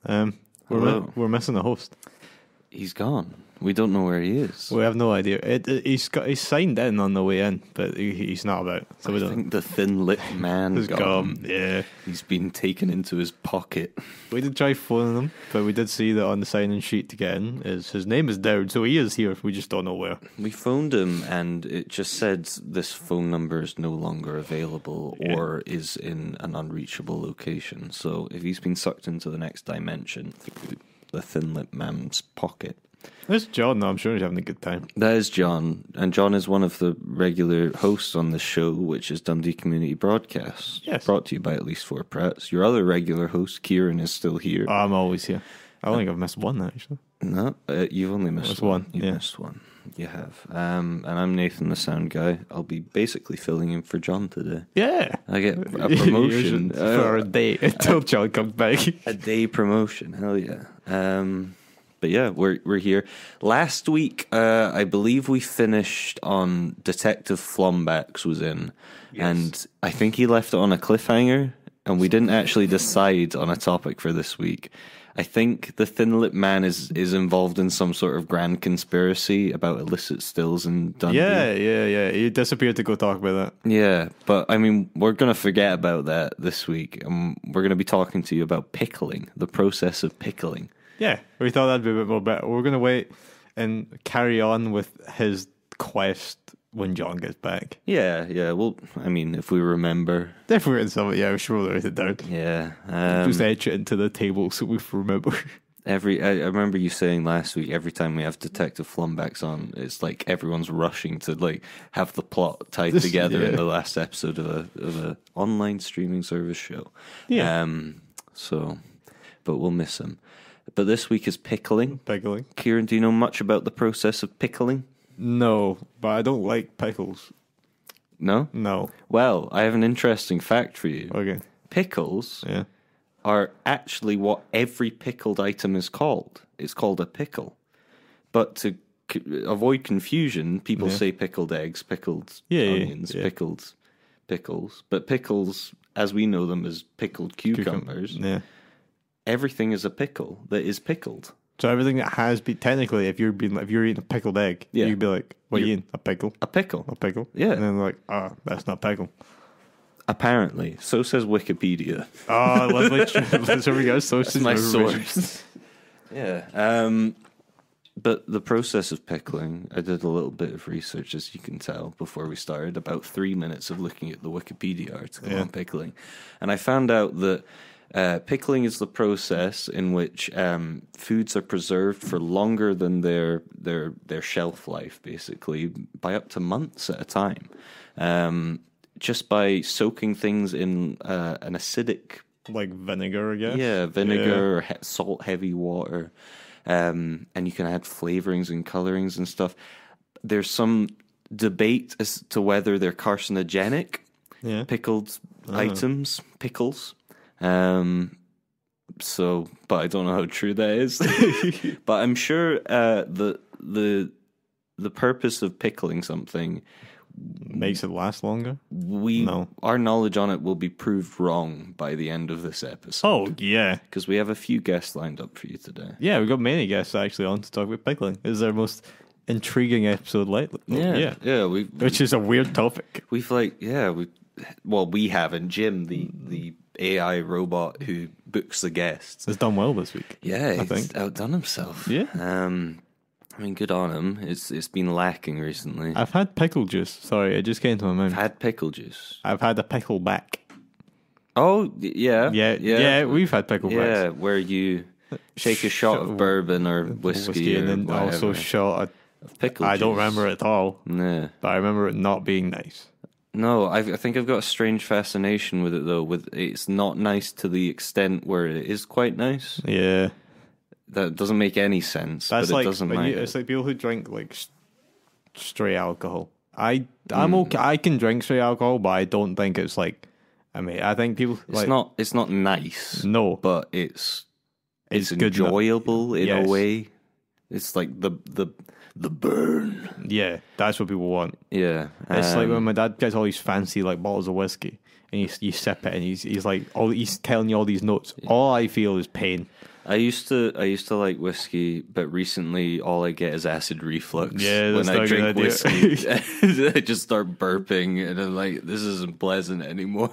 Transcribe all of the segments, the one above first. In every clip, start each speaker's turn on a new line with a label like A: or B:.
A: We're missing a host.
B: He's gone. We don't know where he is.
A: We have no idea. He's signed in on the way in, but he's not about. So we don't.
B: I think the thin-lipped man
A: He's
B: got
A: gone.
B: him.
A: Yeah.
B: He's been taken into his pocket.
A: We did try phoning him, but we did see that on the sign-in sheet to get in is his name is down, so he is here. We just don't know where.
B: We phoned him, and it just said this phone number is no longer available or is in an unreachable location. So if he's been sucked into the next dimension through the thin-lipped man's pocket.
A: There's John, though. I'm sure he's having a good time.
B: That is John, and John is one of the regular hosts on the show, which is Dundee Community Broadcast.
A: Yes.
B: Brought to you by At Least Four Prats. Your other regular host, Kieran, is still here.
A: I'm always here. I don't think I've missed one, actually.
B: No, you've only missed
A: one.
B: You've missed one. You have. And I'm Nathan, the sound guy. I'll be basically filling in for John today.
A: Yeah.
B: I get a promotion.
A: for a day until John comes back.
B: A day promotion. Hell yeah. But yeah, we're here. Last week, I believe we finished on Detective Flombax was in.
A: Yes.
B: And I think he left it on a cliffhanger, and we didn't actually decide on a topic for this week. I think the thin-lipped man is involved in some sort of grand conspiracy about illicit stills in Dundee.
A: Yeah. He disappeared to go talk about that.
B: Yeah, but I mean, we're going to forget about that this week. We're going to be talking to you about pickling, the process of pickling.
A: Yeah, we thought that'd be a bit more better. We're going to wait and carry on with his quest when John gets back.
B: Yeah. Well, I mean, if we remember.
A: If we're in something, yeah, I'm sure we'll write it down.
B: Yeah.
A: Just etch it into the table so we remember.
B: I remember you saying last week, every time we have Detective Flumbax on, it's like everyone's rushing to like have the plot tied together in the last episode of a online streaming service show.
A: Yeah.
B: But we'll miss him. But this week is pickling.
A: Pickling.
B: Kieran, do you know much about the process of pickling?
A: No, but I don't like pickles.
B: No?
A: No.
B: Well, I have an interesting fact for you.
A: Okay.
B: Pickles
A: Yeah.
B: are actually what every pickled item is called. It's called a pickle. But to avoid confusion, people say pickled eggs, pickled onions, pickled pickles. But pickles, as we know them as pickled cucumbers, everything is a pickle that is pickled.
A: So everything that has been technically, if you're eating a pickled egg, you'd be like, "What are you eating? A pickle?
B: A pickle?
A: A pickle?
B: Yeah."
A: And then like, that's not pickle.
B: Apparently, so says Wikipedia.
A: Oh, lovely! There we go. So
B: that's my source. Yeah. But the process of pickling, I did a little bit of research, as you can tell, before we started. About 3 minutes of looking at the Wikipedia article on pickling, and I found out that. Pickling is the process in which foods are preserved for longer than their shelf life, basically, by up to months at a time, just by soaking things in an acidic...
A: Like vinegar, I guess?
B: Yeah, vinegar or salt-heavy water, and you can add flavorings and colorings and stuff. There's some debate as to whether they're carcinogenic, pickled items, pickles. But I don't know how true that is. But I'm sure the purpose of pickling something
A: makes it last longer.
B: Our knowledge on it will be proved wrong by the end of this episode.
A: Oh yeah,
B: because we have a few guests lined up for you today.
A: Yeah, we've got many guests actually on to talk about pickling. This is our most intriguing episode lately.
B: Yeah.
A: Which is a weird topic.
B: We haven't. Jim, the AI robot who books the guests,
A: has done well this week.
B: Yeah, he's outdone himself.
A: Yeah.
B: I mean, good on him. It's been lacking recently.
A: I've had pickle juice. Sorry, it just came to my mind.
B: I've had pickle juice.
A: I've had a pickle back.
B: Oh, yeah.
A: Yeah, we've had pickle backs.
B: Yeah, where you take a shot of bourbon or whiskey
A: and then
B: whatever.
A: Also shot
B: of pickle juice.
A: I don't remember it at all.
B: No.
A: But I remember it not being nice.
B: No, I think I've got a strange fascination with it, though. It's not nice to the extent where it is quite nice.
A: Yeah.
B: That doesn't make any sense,
A: That's
B: but
A: like,
B: it doesn't matter.
A: It's like people who drink like straight alcohol. I'm okay. I can drink straight alcohol, but I don't think it's like. I mean, I think people.
B: It's not nice.
A: No,
B: but it's
A: good
B: enjoyable in a way. It's like the burn.
A: Yeah, that's what people want.
B: Yeah,
A: it's like when my dad gets all these fancy like bottles of whiskey, and you sip it, and he's like, he's telling you all these notes. Yeah. All I feel is pain.
B: I used to like whiskey, but recently all I get is acid reflux.
A: Yeah, that's
B: when
A: not
B: I
A: a good
B: drink
A: idea.
B: whiskey, I just start burping, and I'm like, this isn't pleasant anymore.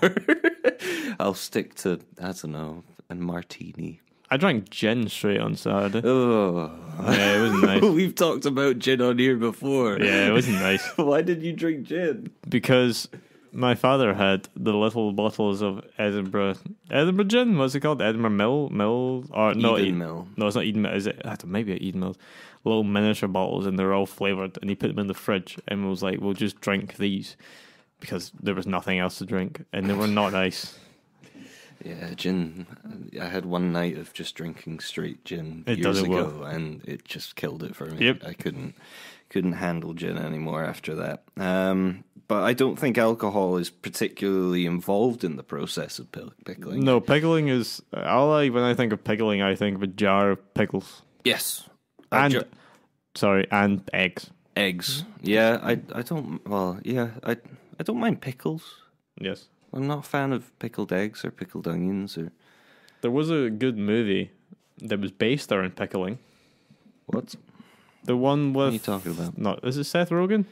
B: I'll stick to, I don't know, a martini.
A: I drank gin straight on Saturday.
B: Oh,
A: Yeah, it wasn't nice.
B: We've talked about gin on here before.
A: Yeah, it wasn't nice.
B: Why did you drink gin?
A: Because my father had the little bottles of Edinburgh gin. What's it called? Edinburgh Mill, or no?
B: Eden Mill.
A: No, it's not Eden Mill. Is it? I don't know, maybe Eden Mills. Little miniature bottles, and they're all flavored. And he put them in the fridge, and was like, "We'll just drink these," because there was nothing else to drink, and they were not nice.
B: Yeah, gin. I had one night of just drinking straight gin
A: It
B: years
A: doesn't
B: ago,
A: work.
B: and it just killed it for me.
A: Yep.
B: I couldn't handle gin anymore after that. But I don't think alcohol is particularly involved in the process of pickling.
A: No, pickling is. When I think of pickling, I think of a jar of pickles
B: Yes.
A: and and eggs.
B: Eggs. Yeah, I don't. Well, yeah, I don't mind pickles.
A: Yes.
B: I'm not a fan of pickled eggs or pickled onions or
A: There was a good movie that was based around pickling.
B: what?
A: The one with.
B: What are you talking about?
A: No, is it Seth Rogen?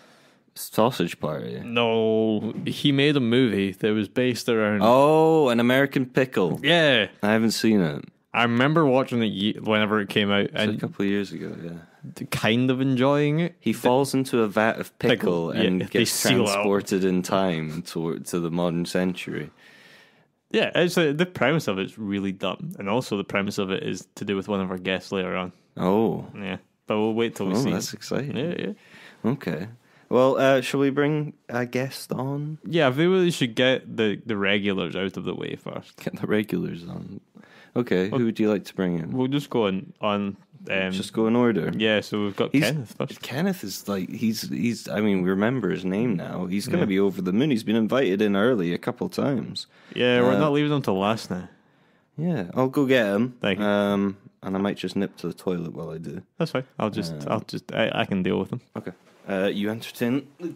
B: Sausage Party.
A: No, he made a movie that was based around.
B: Oh, An American Pickle.
A: Yeah,
B: I haven't seen it.
A: I remember watching it whenever it came out
B: It's a
A: and
B: couple of years ago, yeah.
A: kind of enjoying it.
B: He falls into a vat of pickle
A: yeah,
B: and
A: they
B: gets
A: seal out.
B: transported in time to the modern century.
A: Yeah, it's the premise of it's really dumb, and also the premise of it is to do with one of our guests later on.
B: Oh,
A: Yeah, but we'll wait till we see.
B: that's exciting.
A: Yeah.
B: Okay. Well, shall we bring a guest on?
A: Yeah, I think we should get the regulars out of the way first.
B: Get the regulars on. Okay, who would you like to bring in?
A: We'll just go on.
B: Just go in order.
A: Yeah, so we've got
B: He's-
A: Kenneth first.
B: Kenneth is like he's. I mean, we remember his name now. He's going to be over the moon. He's been invited in early a couple times.
A: Yeah, we're not leaving until last now.
B: Yeah, I'll go get him.
A: Thank you.
B: And I might just nip to the toilet while I do.
A: That's fine. I can deal with them.
B: Okay. You entertain the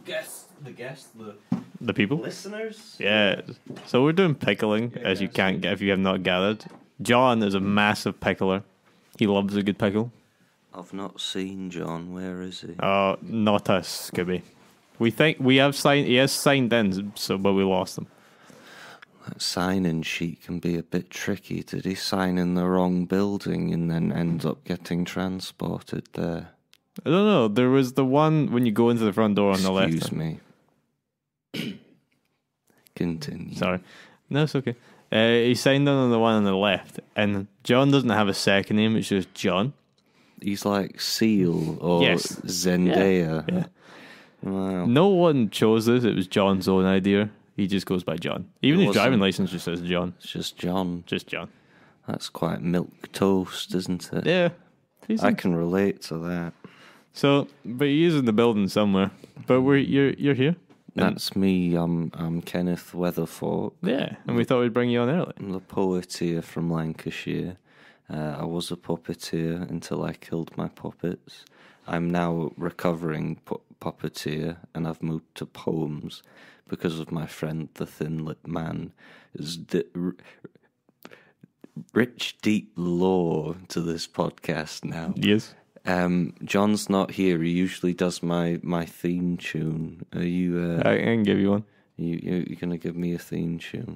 A: The people.
B: listeners.
A: Yeah. So we're doing pickling, as you can't get if you have not gathered. John is a massive pickler. He loves a good pickle.
B: I've not seen John. Where is he?
A: Oh, not us, Scooby. We think we have signed. He has signed in, but we lost him.
B: That sign-in sheet can be a bit tricky. Did he sign in the wrong building and then end up getting transported there?
A: I don't know. There was the one when you go into the front door on the left.
B: Excuse me. Continue.
A: Sorry. No, it's okay. He signed in on the one on the left, and John doesn't have a second name. It's just John.
B: He's like Seal or
A: Yes.
B: Zendaya.
A: Yeah.
B: Wow.
A: No one chose this. It was John's own idea. He just goes by John. Even
B: It
A: his driving
B: wasn't-
A: license just says John.
B: It's just John.
A: Just John.
B: That's quite milk toast, isn't it?
A: Yeah. He's
B: I
A: in-
B: can relate to that.
A: So, but he is in the building somewhere. But you're here. And-
B: That's me. I'm Kenneth Weatherford.
A: Yeah, and we thought we'd bring you on early.
B: I'm the poeteer from Lancashire. I was a puppeteer until I killed my puppets. I'm now recovering puppeteer, and I've moved to poems because of my friend the Thin Lip Man. Is rich, deep lore to this podcast now.
A: Yes.
B: John's not here. He usually does my theme tune. Are you?
A: I can give you one.
B: You're gonna give me a theme tune?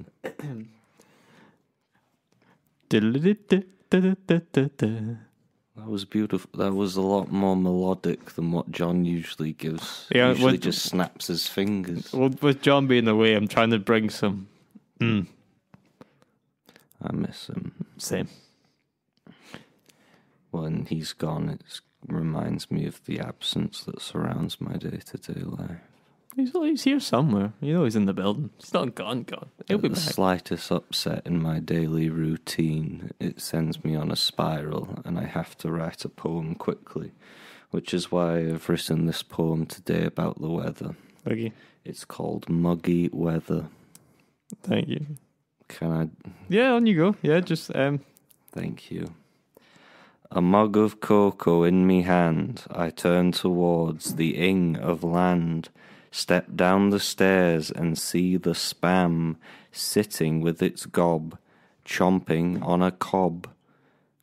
B: That was beautiful. That was a lot more melodic than what John usually gives.
A: Yeah,
B: Usually
A: with-
B: just snaps his fingers.
A: Well, with John being away, I'm trying to bring some.
B: I miss him.
A: Same.
B: When he's gone, it reminds me of the absence that surrounds my day-to-day life.
A: He's here somewhere. You know he's in the building. He's not gone. He'll be
B: The
A: back.
B: slightest upset in my daily routine, it sends me on a spiral, and I have to write a poem quickly, which is why I've written this poem today about the weather.
A: Okay.
B: It's called Muggy Weather.
A: Thank you.
B: Can I...
A: Yeah, on you go. Yeah, just
B: Thank you. A mug of cocoa in me hand, I turn towards the ing of land, step down the stairs and see the spam sitting with its gob, chomping on a cob.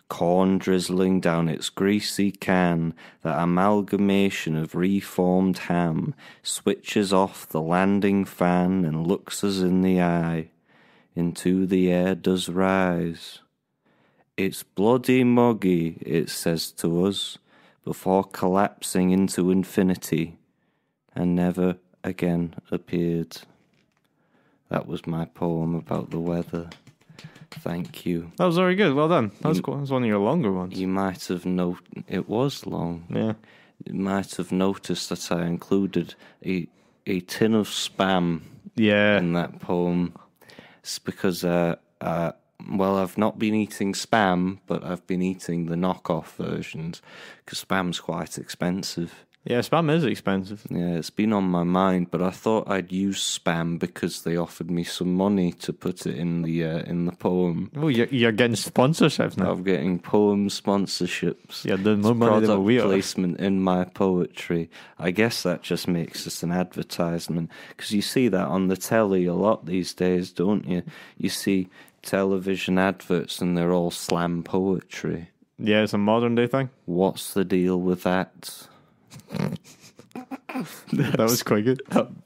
B: Corn drizzling down its greasy can, that amalgamation of reformed ham switches off the landing fan and looks us in the eye. Into the air does rise. It's bloody muggy, it says to us, before collapsing into infinity, and never again appeared. That was my poem about the weather. Thank you.
A: That was very good. Well done. That was one of your longer ones.
B: You might have it was long.
A: Yeah.
B: You might have noticed that I included a tin of Spam
A: Yeah.
B: in that poem. It's because I've not been eating Spam, but I've been eating the knockoff versions because Spam's quite expensive.
A: Yeah, Spam is expensive.
B: Yeah, it's been on my mind, but I thought I'd use Spam because they offered me some money to put it in the poem.
A: Oh, you're getting sponsorships now.
B: I'm getting poem sponsorships.
A: Yeah, the more
B: It's
A: money than we
B: product
A: are.
B: placement in my poetry. I guess that just makes us an advertisement because you see that on the telly a lot these days, don't you? You see television adverts and they're all slam poetry.
A: Yeah, it's a modern day thing.
B: What's the deal with that?
A: That was quite good.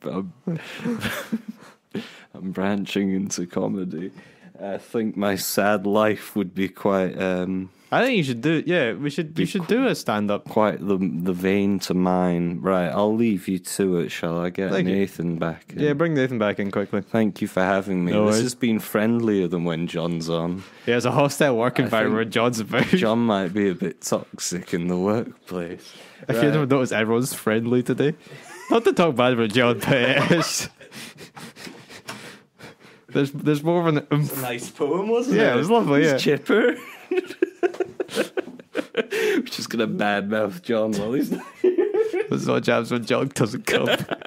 B: I'm branching into comedy. I think my sad life would be quite
A: I think you should do. Yeah, we should. You should do a stand up.
B: quite the vein to mine. Right, I'll leave you to it. Shall I get
A: Thank you.
B: Nathan back in?
A: Yeah, bring Nathan back in quickly.
B: Thank you for having me.
A: No
B: This
A: worries.
B: has been friendlier than when John's on.
A: Yeah, it's a hostile work environment where John's about.
B: John might be a bit toxic in the workplace.
A: If you don't notice, everyone's friendly today. Not to talk bad about John, but it is. There's more of an oomph.
B: Nice poem, wasn't it?
A: Yeah, it was lovely. Yeah,
B: It's chipper. We're just gonna badmouth John while he's not.
A: there's no jabs when John doesn't come.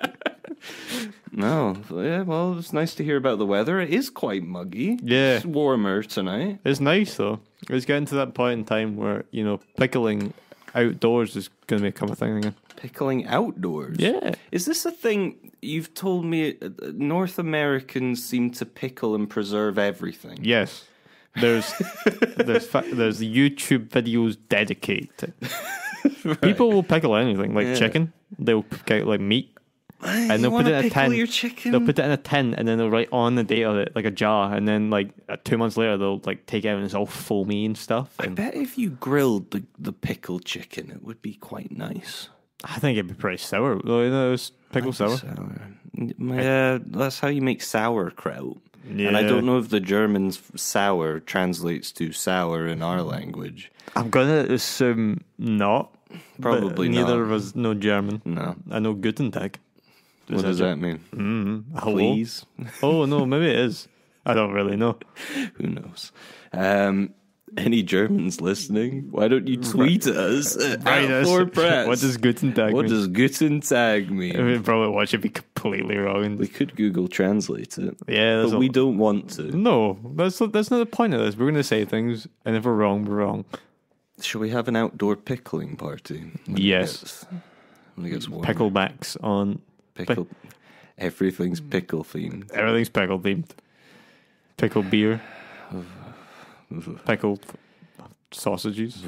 B: No, yeah. Well, it's nice to hear about the weather. It is quite muggy.
A: Yeah.
B: It's warmer tonight.
A: It's nice though. It's getting to that point in time where pickling outdoors is going to become a thing again.
B: Pickling outdoors.
A: Yeah.
B: Is this a thing you've told me? North Americans seem to pickle and preserve everything.
A: Yes. There's YouTube videos dedicated to it. People will pickle anything, like chicken. They'll pick out like meat, and they'll put it in a tin.
B: Your chicken?
A: They'll put it in a tin, and then they'll write on the date of it like a jar, and then like 2 months later they'll like take it out and it's all foamy and stuff.
B: I
A: And
B: bet if you grilled the pickled chicken, it would be quite nice.
A: I think it'd be pretty sour. Though, it's pickle sour.
B: Yeah, that's how you make sauerkraut.
A: Yeah.
B: And I don't know if the German's sour translates to sour in our language.
A: I'm gonna assume not.
B: Probably
A: but neither
B: not.
A: of us know German.
B: No.
A: I know Guten Tag.
B: What does that mean?
A: Hello?
B: Please?
A: Oh no, maybe it is. I don't really know.
B: Who knows? Any Germans listening? Why don't you tweet us at @4press?
A: What does Guten Tag
B: What
A: mean?
B: does Guten Tag mean?
A: I mean, probably watch it be completely wrong.
B: We could Google Translate it.
A: Yeah,
B: But we don't want to.
A: No, that's not the point of this. We're going to say things, and if we're wrong, we're wrong.
B: Shall we have an outdoor pickling party?
A: Yes.
B: When it gets warm.
A: Picklebacks on
B: Pickle. Everything's pickle themed.
A: everything's pickle themed. Pickle beer, pickled sausages,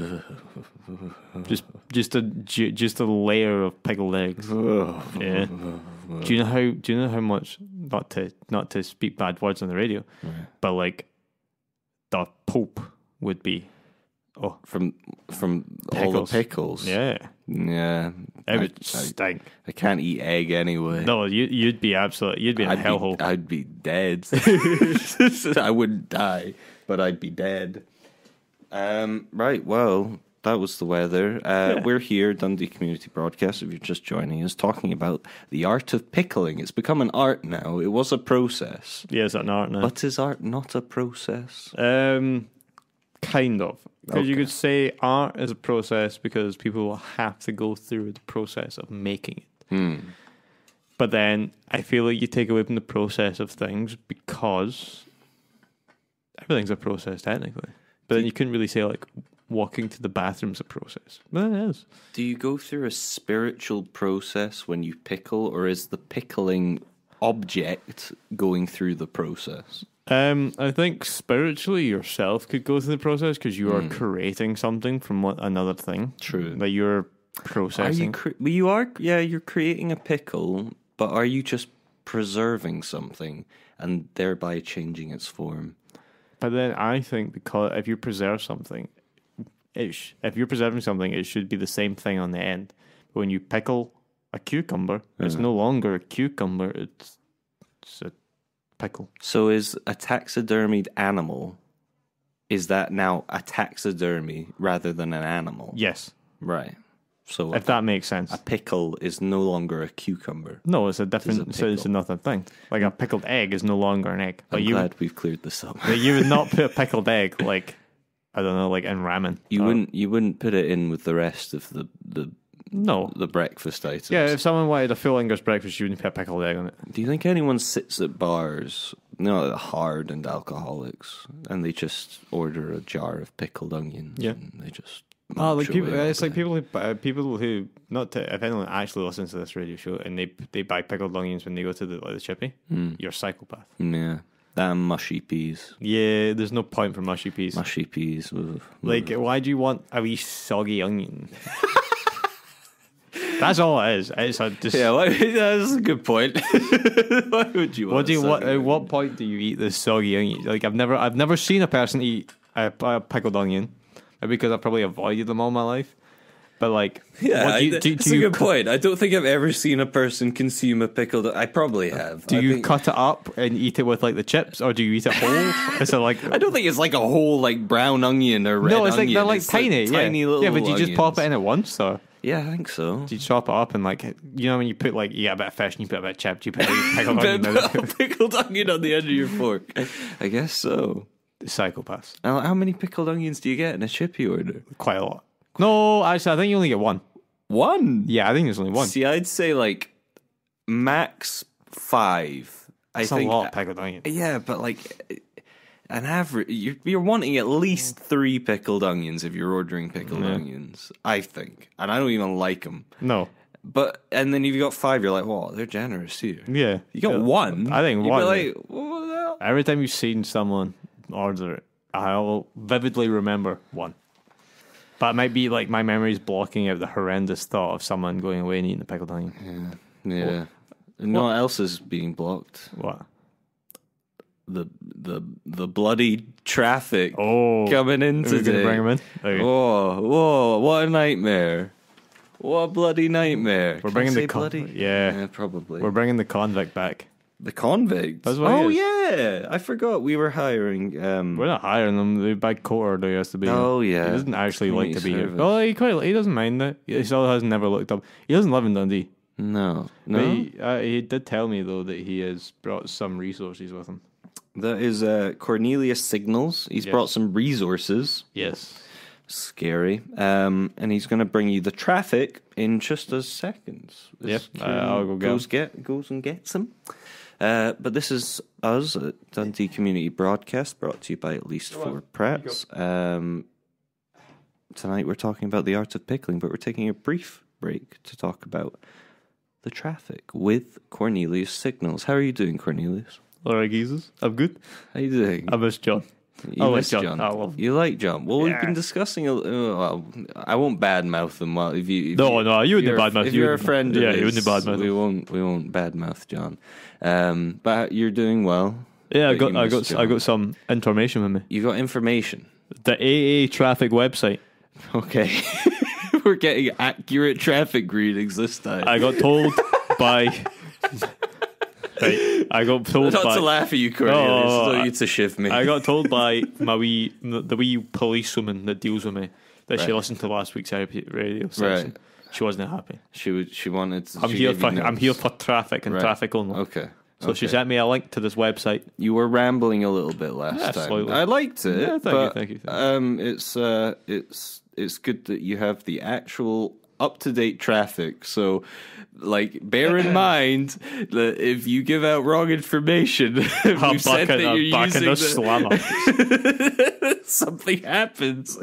A: just a layer of pickled eggs. Yeah. Do you know how much not to speak bad words on the radio, but like the Pope would be
B: From all the
A: Pickles.
B: pickles.
A: yeah.
B: Yeah.
A: It would stink.
B: I can't eat egg anyway.
A: No, you'd be in a hellhole.
B: I'd be dead. I wouldn't die, but I'd be dead. Right, well, that was the weather. We're here, Dundee Community Broadcast, if you're just joining us, talking about the art of pickling. It's become an art now. It was a process.
A: Yeah, is that an art now?
B: But is art not a process?
A: Kind of. Because you
B: Okay.
A: could say art is a process because people will have to go through the process of making it. But then I feel like you take away from the process of things because everything's a process technically. But then you couldn't really say like walking to the bathroom's a process. But it is.
B: Do you go through a spiritual process when you pickle, or is the pickling object going through the process?
A: I think spiritually yourself could go through the process because you are creating something from another thing.
B: True.
A: That you're
B: Are
A: processing.
B: you're creating a pickle, but are you just preserving something and thereby changing its form?
A: But then I think because if you preserve something, if you're preserving something, it should be the same thing on the end. But when you pickle a cucumber, it's no longer a cucumber, it's a pickle.
B: So is a taxidermied animal, is that now a taxidermy rather than an animal?
A: Yes,
B: Right. So
A: if that makes sense.
B: a pickle is no longer a cucumber.
A: No, it's a different.
B: It's a
A: It's
B: pickle.
A: another thing. Like a pickled egg is no longer an egg.
B: I'm
A: Like you,
B: glad we've cleared this up.
A: like you would not put a pickled egg like I don't know, like in ramen.
B: You
A: Or-
B: wouldn't put it in with the rest of
A: No.
B: the breakfast items.
A: Yeah, if someone wanted a full English breakfast, you wouldn't put a pickled egg on it.
B: Do you think anyone sits at bars, hard and alcoholics, and they just order a jar of pickled onions?
A: Yeah.
B: And they just
A: Oh, like
B: munch
A: people.
B: away all
A: It's like
B: day?
A: people who not to, if anyone actually listens to this radio show and they buy pickled onions when they go to the chippy, you're a psychopath.
B: Yeah, that and mushy peas.
A: Yeah, there's no point for mushy peas.
B: Mushy peas.
A: Like, why do you want a wee soggy onion? That's all it is. It's a just.
B: yeah, that's a good point. Why would you?
A: What do you
B: want?
A: what? At what point do you eat this soggy onion? Like I've never seen a person eat a pickled onion, because I've probably avoided them all my life. But like,
B: Yeah,
A: what
B: that's a good point. I don't think I've ever seen a person consume a pickled. I probably have.
A: Do
B: I
A: you
B: think-
A: cut it up and eat it with like the chips, or do you eat it whole? Is it like?
B: I don't think it's like a whole like brown onion or red
A: No, it's like
B: onion.
A: they're like
B: It's
A: tiny,
B: tiny little.
A: yeah. But do you just pop it
B: onions.
A: in at once, or
B: Yeah, I think so.
A: do you chop it up and like you know when you put like you get a bit of fish and you put a bit of chip, do you put a pickled onion in it?
B: Pickled onion on the end of your fork. I guess so.
A: Psychopaths,
B: How many pickled onions do you get in a chippy order?
A: quite a lot. No, actually, I think you only get one.
B: One.
A: Yeah, I think there's only one.
B: See, I'd say like max 5.
A: That's
B: I
A: a
B: think.
A: lot of pickled onion.
B: Yeah, but like an average, you're wanting at least 3 pickled onions if you're ordering pickled onions. I think, and I don't even like them.
A: No,
B: But and then if you got 5, you're like, "Wow, they're generous here."
A: yeah,
B: You got one.
A: I think
B: you'd
A: one.
B: Be like, what the hell?
A: Every time you've seen someone order it, I'll vividly remember one. But it might be like my memory's blocking out the horrendous thought of someone going away and eating a pickled onion.
B: Yeah. And no one else is being blocked.
A: What?
B: The bloody traffic
A: Oh,
B: coming in
A: are we
B: today.
A: going to bring him in? Okay.
B: Whoa, what a nightmare. What a bloody nightmare.
A: We're
B: Can I
A: bringing
B: say
A: the
B: bloody?
A: yeah,
B: probably.
A: we're bringing the convict back.
B: The convict.
A: That's what
B: oh
A: he
B: yeah, I forgot we were hiring.
A: We're not hiring them. They by court order he has to be.
B: Oh,
A: here.
B: yeah.
A: He doesn't actually like to be
B: Community
A: here.
B: service.
A: Oh, he doesn't mind that. He still has never looked up. He doesn't live in Dundee.
B: No.
A: But he did tell me though that he has brought some resources with him.
B: That is Cornelius Signals. He's
A: Yes.
B: brought some resources.
A: Yes.
B: Scary. And he's going to bring you the traffic in just a second.
A: Yep, I'll go get 'em.
B: goes and gets them. But this is us at Dundee Community Broadcast, brought to you by At Least Four Prats. Tonight we're talking about the art of pickling, but we're taking a brief break to talk about the traffic with Cornelius Signals. How are you doing, Cornelius?
A: All right, geezers. I'm good.
B: How you doing?
A: I miss John.
B: You
A: I like
B: miss
A: John. I love him.
B: You like John? Well, we've
A: Yeah.
B: been discussing. I won't badmouth him. Well, if you
A: No, you wouldn't
B: you're-
A: badmouth.
B: If
A: You
B: you're a
A: wouldn't-
B: friend,
A: yeah,
B: of
A: you
B: his,
A: wouldn't badmouth him.
B: We won't badmouth John. But you're doing well.
A: Yeah,
B: But you miss
A: I
B: John.
A: got some information with me.
B: You got information.
A: The AA traffic website.
B: Okay, we're getting accurate traffic readings this time.
A: I got told by. Right, I got told
B: Not
A: by.
B: to laugh at you, Cornelius.
A: No,
B: No, you to shift me.
A: I got told by the wee policewoman that deals with me that she listened to last week's radio session.
B: Right.
A: She wasn't happy.
B: She wanted. To,
A: I'm
B: she
A: here
B: gave you
A: for I'm
B: notes.
A: here for traffic and
B: Right.
A: traffic only.
B: Okay.
A: So she sent me a link to this website.
B: You were rambling a little bit last
A: Yeah,
B: time.
A: slightly.
B: I liked it.
A: Yeah, thank you.
B: It's good that you have the actual up to date traffic. So, like, bear in mind that if you give out wrong information, if you said that you're
A: back in
B: using
A: the slammer.
B: something happens.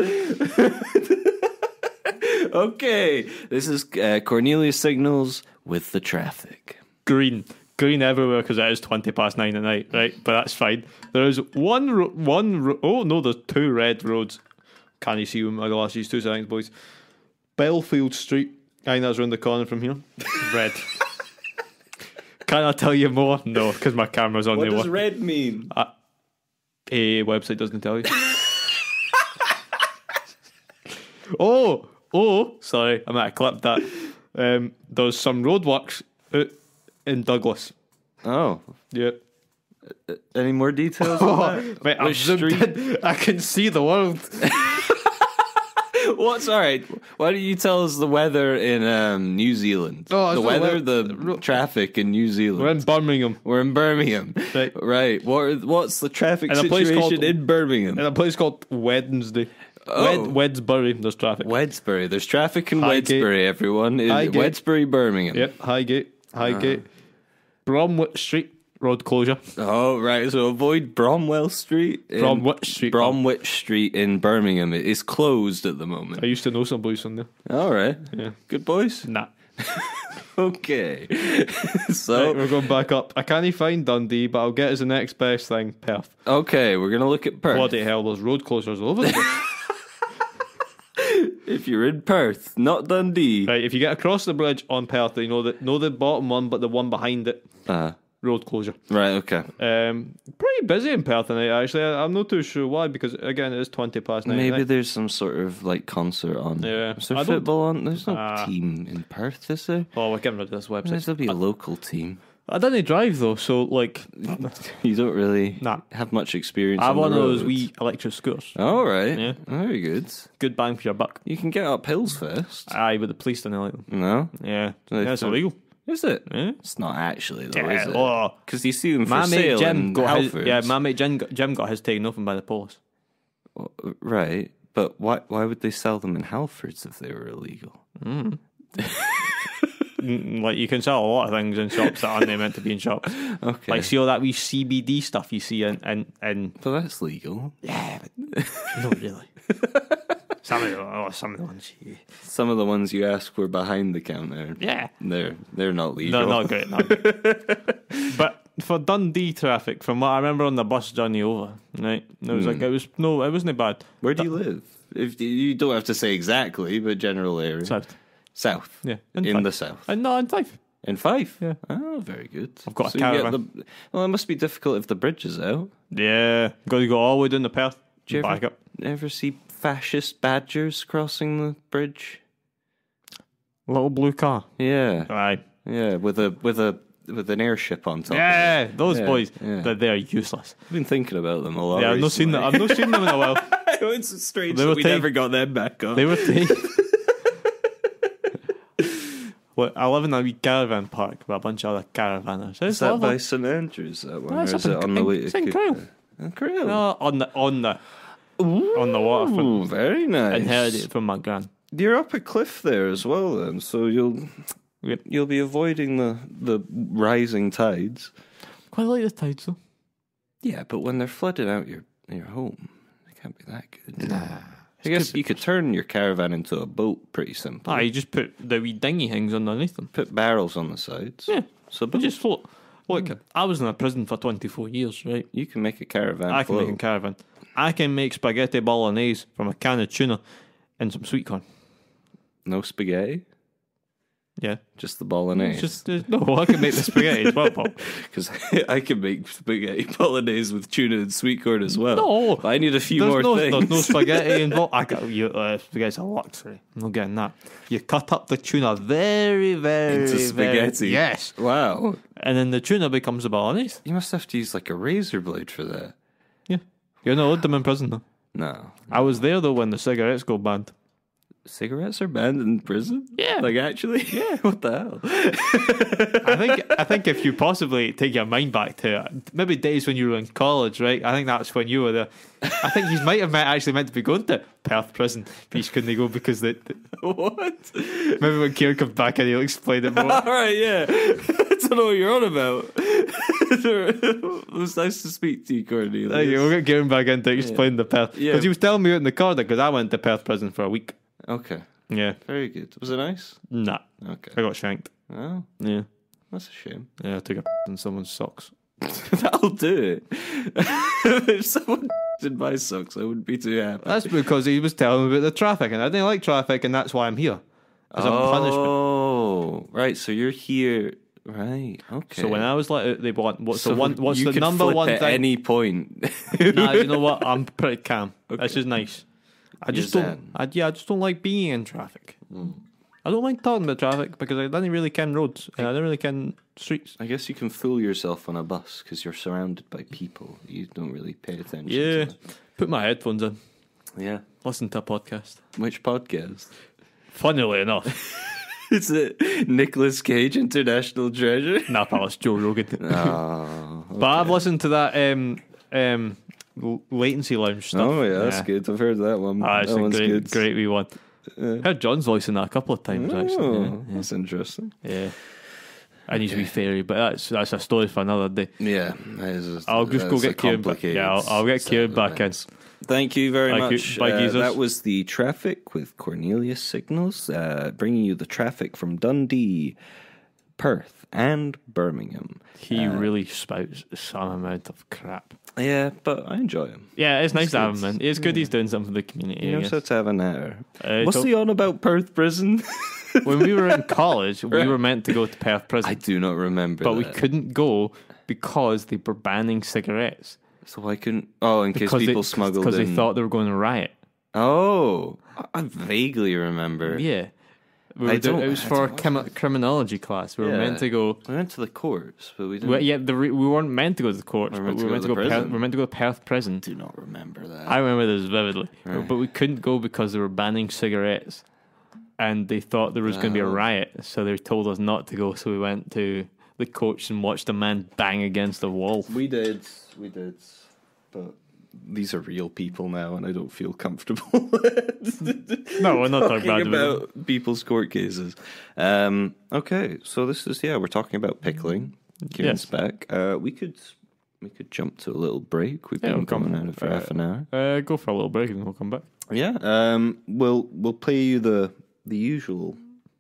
B: Okay, this is Cornelius Signals with the traffic.
A: Green. green everywhere because it is 9:20 at night, right? But that's fine. There is oh no, there's 2 red roads. Can you see with my glasses? 2 seconds, boys. Belfield Street. I think that's around the corner from here. Red. Can I tell you more? No, because my camera's on
B: What
A: the
B: does red mean?
A: A website doesn't tell you. Oh, sorry, I might have clipped that. There's some roadworks out in Douglas.
B: Oh,
A: Yeah.
B: any more details on that?
A: Mate, I've
B: Which
A: zoomed
B: street?
A: in. I can see the world.
B: What's all right? Why don't you tell us the weather in New Zealand?
A: Oh,
B: the
A: it's
B: weather,
A: not
B: the traffic in New Zealand.
A: We're in Birmingham,
B: We're in Birmingham,
A: Right.
B: What's the traffic
A: In a place
B: situation
A: called-
B: in Birmingham?
A: in a place called Wednesday.
B: Oh.
A: Wedsbury, there's traffic.
B: Wedsbury. There's traffic in
A: Highgate.
B: Wedsbury. Everyone,
A: Highgate.
B: Wedsbury, Birmingham.
A: Yep, Highgate. Bromwich Street, road closure.
B: Oh, right. So avoid Bromwell Street.
A: Bromwich Street.
B: Bromwich Street in Birmingham. It is closed at the moment.
A: I used to know some boys from there.
B: All right.
A: Yeah.
B: Good boys.
A: Nah.
B: Okay. So,
A: Right, we're going back up. I can't find Dundee, but I'll get as the next best thing, Perth.
B: okay, we're going to look at Perth.
A: Bloody hell, there's road closures all over the place.
B: If you're in Perth, not Dundee.
A: Right, if you get across the bridge on Perth, you know the bottom one, but the one behind it, road closure.
B: Right, okay.
A: Pretty busy in Perth tonight, actually. I'm not too sure why, because again, it is 9:20.
B: Maybe there's some sort of like concert on.
A: Yeah.
B: Is there
A: I don't-
B: football on? There's no team in Perth, is there?
A: Oh, we're getting rid of this website.
B: There'll be a local team.
A: I didn't drive though, so like,
B: You don't really
A: Nah.
B: have much experience.
A: I have
B: on
A: one
B: the
A: of those
B: roads.
A: wee electric scooters.
B: All right.
A: Yeah.
B: Very good.
A: Good bang for your buck.
B: You can get up hills first.
A: Aye, but the police don't like them.
B: No,
A: Yeah,
B: they
A: that's
B: don't-
A: illegal.
B: is it?
A: Yeah.
B: It's not actually though,
A: Yeah,
B: is it?
A: oh.
B: Because you see them for
A: My mate
B: sale
A: Jim
B: in
A: got his,
B: Halfords.
A: my mate Jim got his taken off him by the police.
B: Right, but why would they sell them in Halfords if they were illegal?
A: Like you can sell a lot of things in shops that aren't they meant to be in shops.
B: Okay,
A: Like see all that wee CBD stuff you see in
B: but that's legal.
A: yeah, but not really. Some of the ones, yeah.
B: Some of the ones you ask were behind the counter.
A: Yeah.
B: They're not legal.
A: No, not great. Not great. But for Dundee traffic, from what I remember on the bus journey over, right, it was it wasn't bad.
B: Where do you live? If you don't have to say exactly, but general area.
A: South, yeah,
B: In the south.
A: No, in Fife.
B: In Fife?
A: Yeah.
B: Oh, very good.
A: I've got a
B: you get
A: caravan.
B: well, it must be difficult if the bridge is out.
A: Yeah, got to go all the way down to Perth.
B: Do you
A: Back up.
B: ever see fascist badgers crossing the bridge?
A: Little blue car.
B: Yeah.
A: Aye.
B: Yeah, with an airship on top.
A: Yeah,
B: of it.
A: those
B: Yeah,
A: boys.
B: yeah.
A: They're useless.
B: I've been thinking about them a lot.
A: Yeah, I've not seen them. I've not seen them in a while.
B: It's strange
A: They
B: that
A: were
B: we
A: taken-
B: never got them back on.
A: They were taken. Well, I live in a wee caravan park with a bunch of other caravanners. It's
B: Is that
A: lovely.
B: by St Andrews? That one,
A: No,
B: or
A: it's
B: is
A: up
B: it
A: in-
B: on the way
A: it's
B: to
A: in Crail.
B: Crail?
A: No, on the waterfront.
B: Ooh, very nice.
A: Inherited it from my gran.
B: You're up a cliff there as well, then, so
A: Yep.
B: you'll be avoiding the rising tides.
A: Quite like the tides though.
B: Yeah, but when they're flooding out your home, they can't be that good. Nah. I guess you could turn your caravan into a boat pretty simply.
A: You just put the wee dinghy things underneath them.
B: Put barrels on the sides.
A: Yeah.
B: So
A: But just float. Look, I was in a prison for 24 years, right?
B: you can make a caravan
A: I can
B: float.
A: make a caravan. I can make spaghetti bolognese from a can of tuna and some sweet corn.
B: No spaghetti,
A: Yeah.
B: just the bolognese.
A: It's just, no, I can make the spaghetti as well, Paul.
B: Because I can make spaghetti bolognese with tuna and sweet corn as well.
A: No.
B: But I need a few more things.
A: There's no spaghetti involved. I got spaghetti's a luxury. I'm not getting that. You cut up the tuna very, very,
B: Into spaghetti.
A: very, yes,
B: Wow.
A: and then the tuna becomes a bolognese.
B: You must have to use like a razor blade for that.
A: Yeah, you're not allowed them in prison though.
B: No.
A: I was there though when the cigarettes go banned.
B: Cigarettes are banned in prison?
A: Yeah.
B: Like actually? Yeah. What the hell?
A: I think if you possibly take your mind back to maybe days when you were in college, right? I think that's when you were there. I think you might have actually meant to be going to Perth prison, but you couldn't go because
B: What?
A: maybe when Kieran comes back and he'll explain it more.
B: All right, yeah. I don't know what you're on about. It was nice to speak to you, Cornelius.
A: Thank you. We'll get Kieran back in to explain the Perth.
B: Yeah.
A: Because he was telling me out in the car because I went to Perth prison for a week.
B: Okay.
A: Yeah.
B: Very good. Was it nice?
A: Nah.
B: Okay.
A: I got shanked.
B: Oh.
A: Yeah.
B: That's a shame.
A: Yeah, I took a in someone's socks.
B: That'll do it. If someone in my socks, I wouldn't be too happy.
A: That's because he was telling me about the traffic, and I didn't like traffic, and that's why I'm here. As a punishment.
B: Oh, right. So you're here. Right. Okay.
A: So when I was like, they want what's
B: So
A: the one? What's
B: you
A: the
B: could
A: number
B: flip
A: one
B: at
A: thing?
B: any point.
A: Nah, you know what? I'm pretty calm. That's just nice. I just
B: You're
A: don't.
B: zen.
A: I just don't like being in traffic. I don't like talking about traffic because I don't really ken roads and I don't really ken streets.
B: I guess you can fool yourself on a bus because you're surrounded by people. You don't really pay attention.
A: Yeah,
B: To
A: put my headphones in,
B: yeah.
A: listen to a podcast.
B: Which podcast?
A: Funnily enough,
B: Is it Nicolas Cage, International Treasure?
A: nah, pal, it's Joe Rogan.
B: Oh,
A: But I've listened to that latency lounge stuff.
B: oh yeah, that's good. I've heard that one.
A: Ah, it's
B: that
A: a
B: one's good.
A: great wee one. Heard John's voice in that a couple of times actually.
B: Oh, that's interesting.
A: Yeah. I need to be fairy, but that's a story for another day.
B: Yeah,
A: I'll just go get Kieran back. Yeah, I'll get Kieran back in.
B: Thank you very
A: Thank you.
B: much.
A: Bye, geezers.
B: That was the traffic with Cornelius Signals, bringing you the traffic from Dundee, Perth, and Birmingham.
A: He really spouts some amount of crap.
B: Yeah, but I enjoy him.
A: Yeah, it's nice to have him,
B: good.
A: man. It's good he's doing something for the community.
B: You
A: I
B: know,
A: guess.
B: so to have an hour. What's
A: so-
B: he on about Perth prison?
A: When we were in college, we were meant to go to Perth prison,
B: I do not remember
A: but we
B: that.
A: couldn't go because they were banning cigarettes.
B: So I couldn't... Oh, in case
A: Because
B: people smuggled
A: because
B: in.
A: they thought they were going to riot.
B: Oh, I vaguely remember.
A: Yeah.
B: I don't-
A: It was
B: I
A: for a
B: don't-
A: criminology class. We were
B: Yeah.
A: meant to go.
B: We went to the courts, but we didn't...
A: Well, yeah, we weren't meant to go to the courts,
B: We were
A: but
B: meant
A: we
B: to
A: were
B: go
A: meant
B: to
A: to
B: the
A: go.
B: prison.
A: We were meant to go to Perth prison.
B: do not remember that.
A: I remember this vividly,
B: Right.
A: but we couldn't go because they were banning cigarettes, and they thought there was going to be a
B: Oh.
A: riot, so they told us not to go. So we went to the coach and watched a man bang against a wall.
B: We did, but these are real people now, and I don't feel comfortable.
A: No, we're not talking
B: talking
A: about
B: about people's court cases. Okay, so this is we're talking about pickling. Kieran's
A: Yes.
B: back. We could jump to a little break. We've
A: Yeah,
B: been
A: we'll come-
B: coming out for half an hour.
A: Go for a little break and we'll come back.
B: Yeah. We'll play you the usual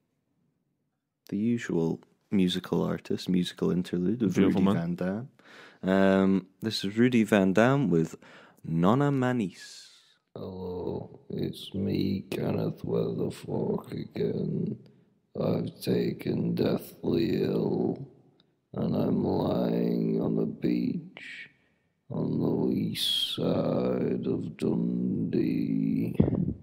B: musical artist, musical interlude of
A: Beautiful
B: Rudy
A: man.
B: Van Dam. This is Rudy Van Dam with Nonna Manis.
C: Hello, it's me, Kenneth Weatherfork again. I've taken deathly ill, and I'm lying on a beach on the east side of Dundee,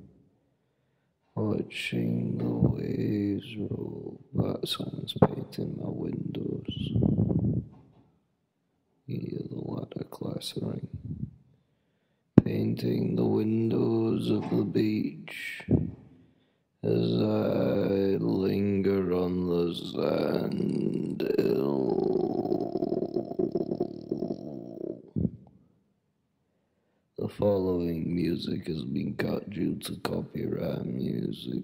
C: watching the waves roll past. Someone's painting my windows. You hear the ladder clattering. Painting the windows of the beach as I linger on the sand hill. The following music has been cut due to copyright music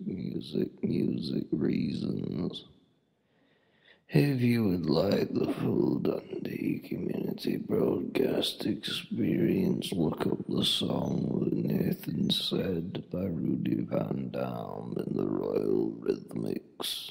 C: reasons. If you would like the full Dundee Community Broadcast experience, look up the song What Nathan Said by Rudy Van Dam in the Royal Rhythmics.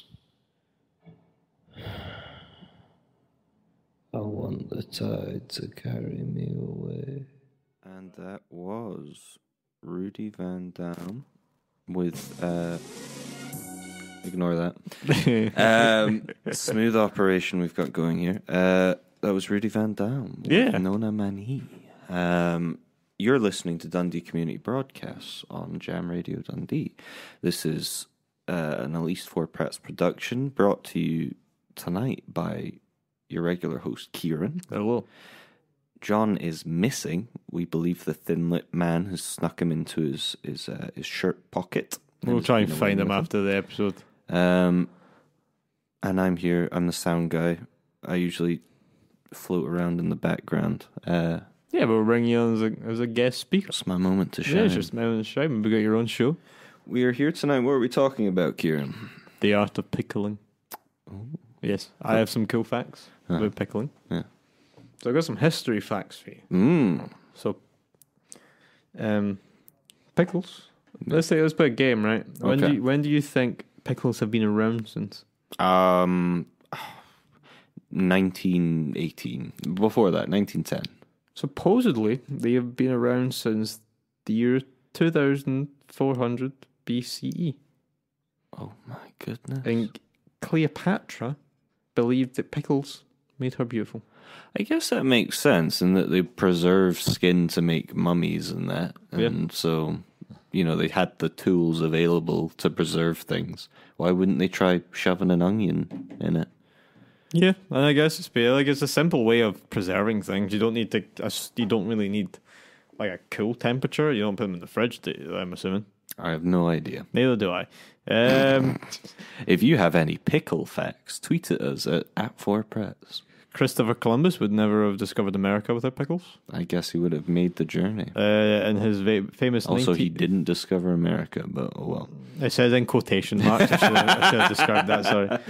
C: I want the tide to carry me away.
B: And that was Rudy Van Dam with ignore that. Smooth operation we've got going here. That was Rudy Van Dam with
A: Yeah.
B: Nona Mani. You're listening to Dundee Community Broadcasts on Jam Radio Dundee. This is an Elise 4 Prats production brought to you tonight by your regular host Kieran.
A: Hello.
B: John is missing. We believe the thin-lipped man has snuck him into his shirt pocket.
A: We'll
B: has
A: try and
B: been
A: find
B: away
A: him
B: with
A: after the episode.
B: And I'm here. I'm the sound guy. I usually float around in the background.
A: Yeah, but we'll bring you on as a guest speaker.
B: It's my moment to shine.
A: Yeah, it's just man the show. We got your own show.
B: We are here tonight. What are we talking about, Kieran?
A: The art of pickling. Yes, I have some cool facts about pickling.
B: Yeah.
A: So I've got some history facts for you. So, pickles. Let's play a game, right?
B: Okay.
A: When do you think pickles have been around since?
B: 1918. Before that, 1910.
A: Supposedly, they have been around since the year 2400 BCE.
B: Oh my goodness.
A: And Cleopatra believed that pickles made her beautiful.
B: I guess that makes sense in that they preserve skin to make mummies and that.
A: Yeah.
B: And so, they had the tools available to preserve things. Why wouldn't they try shoving an onion in it?
A: Yeah, and I guess it's a simple way of preserving things. You don't need you don't really need like a cool temperature. You don't put them in the fridge, I'm assuming.
B: I have no idea.
A: Neither do I.
B: If you have any pickle facts, tweet at us at @4press.
A: Christopher Columbus would never have discovered America without pickles.
B: I guess he would have made the journey.
A: And his famous...
B: Also, he didn't discover America, but oh well.
A: It says in quotation marks. I should have described that,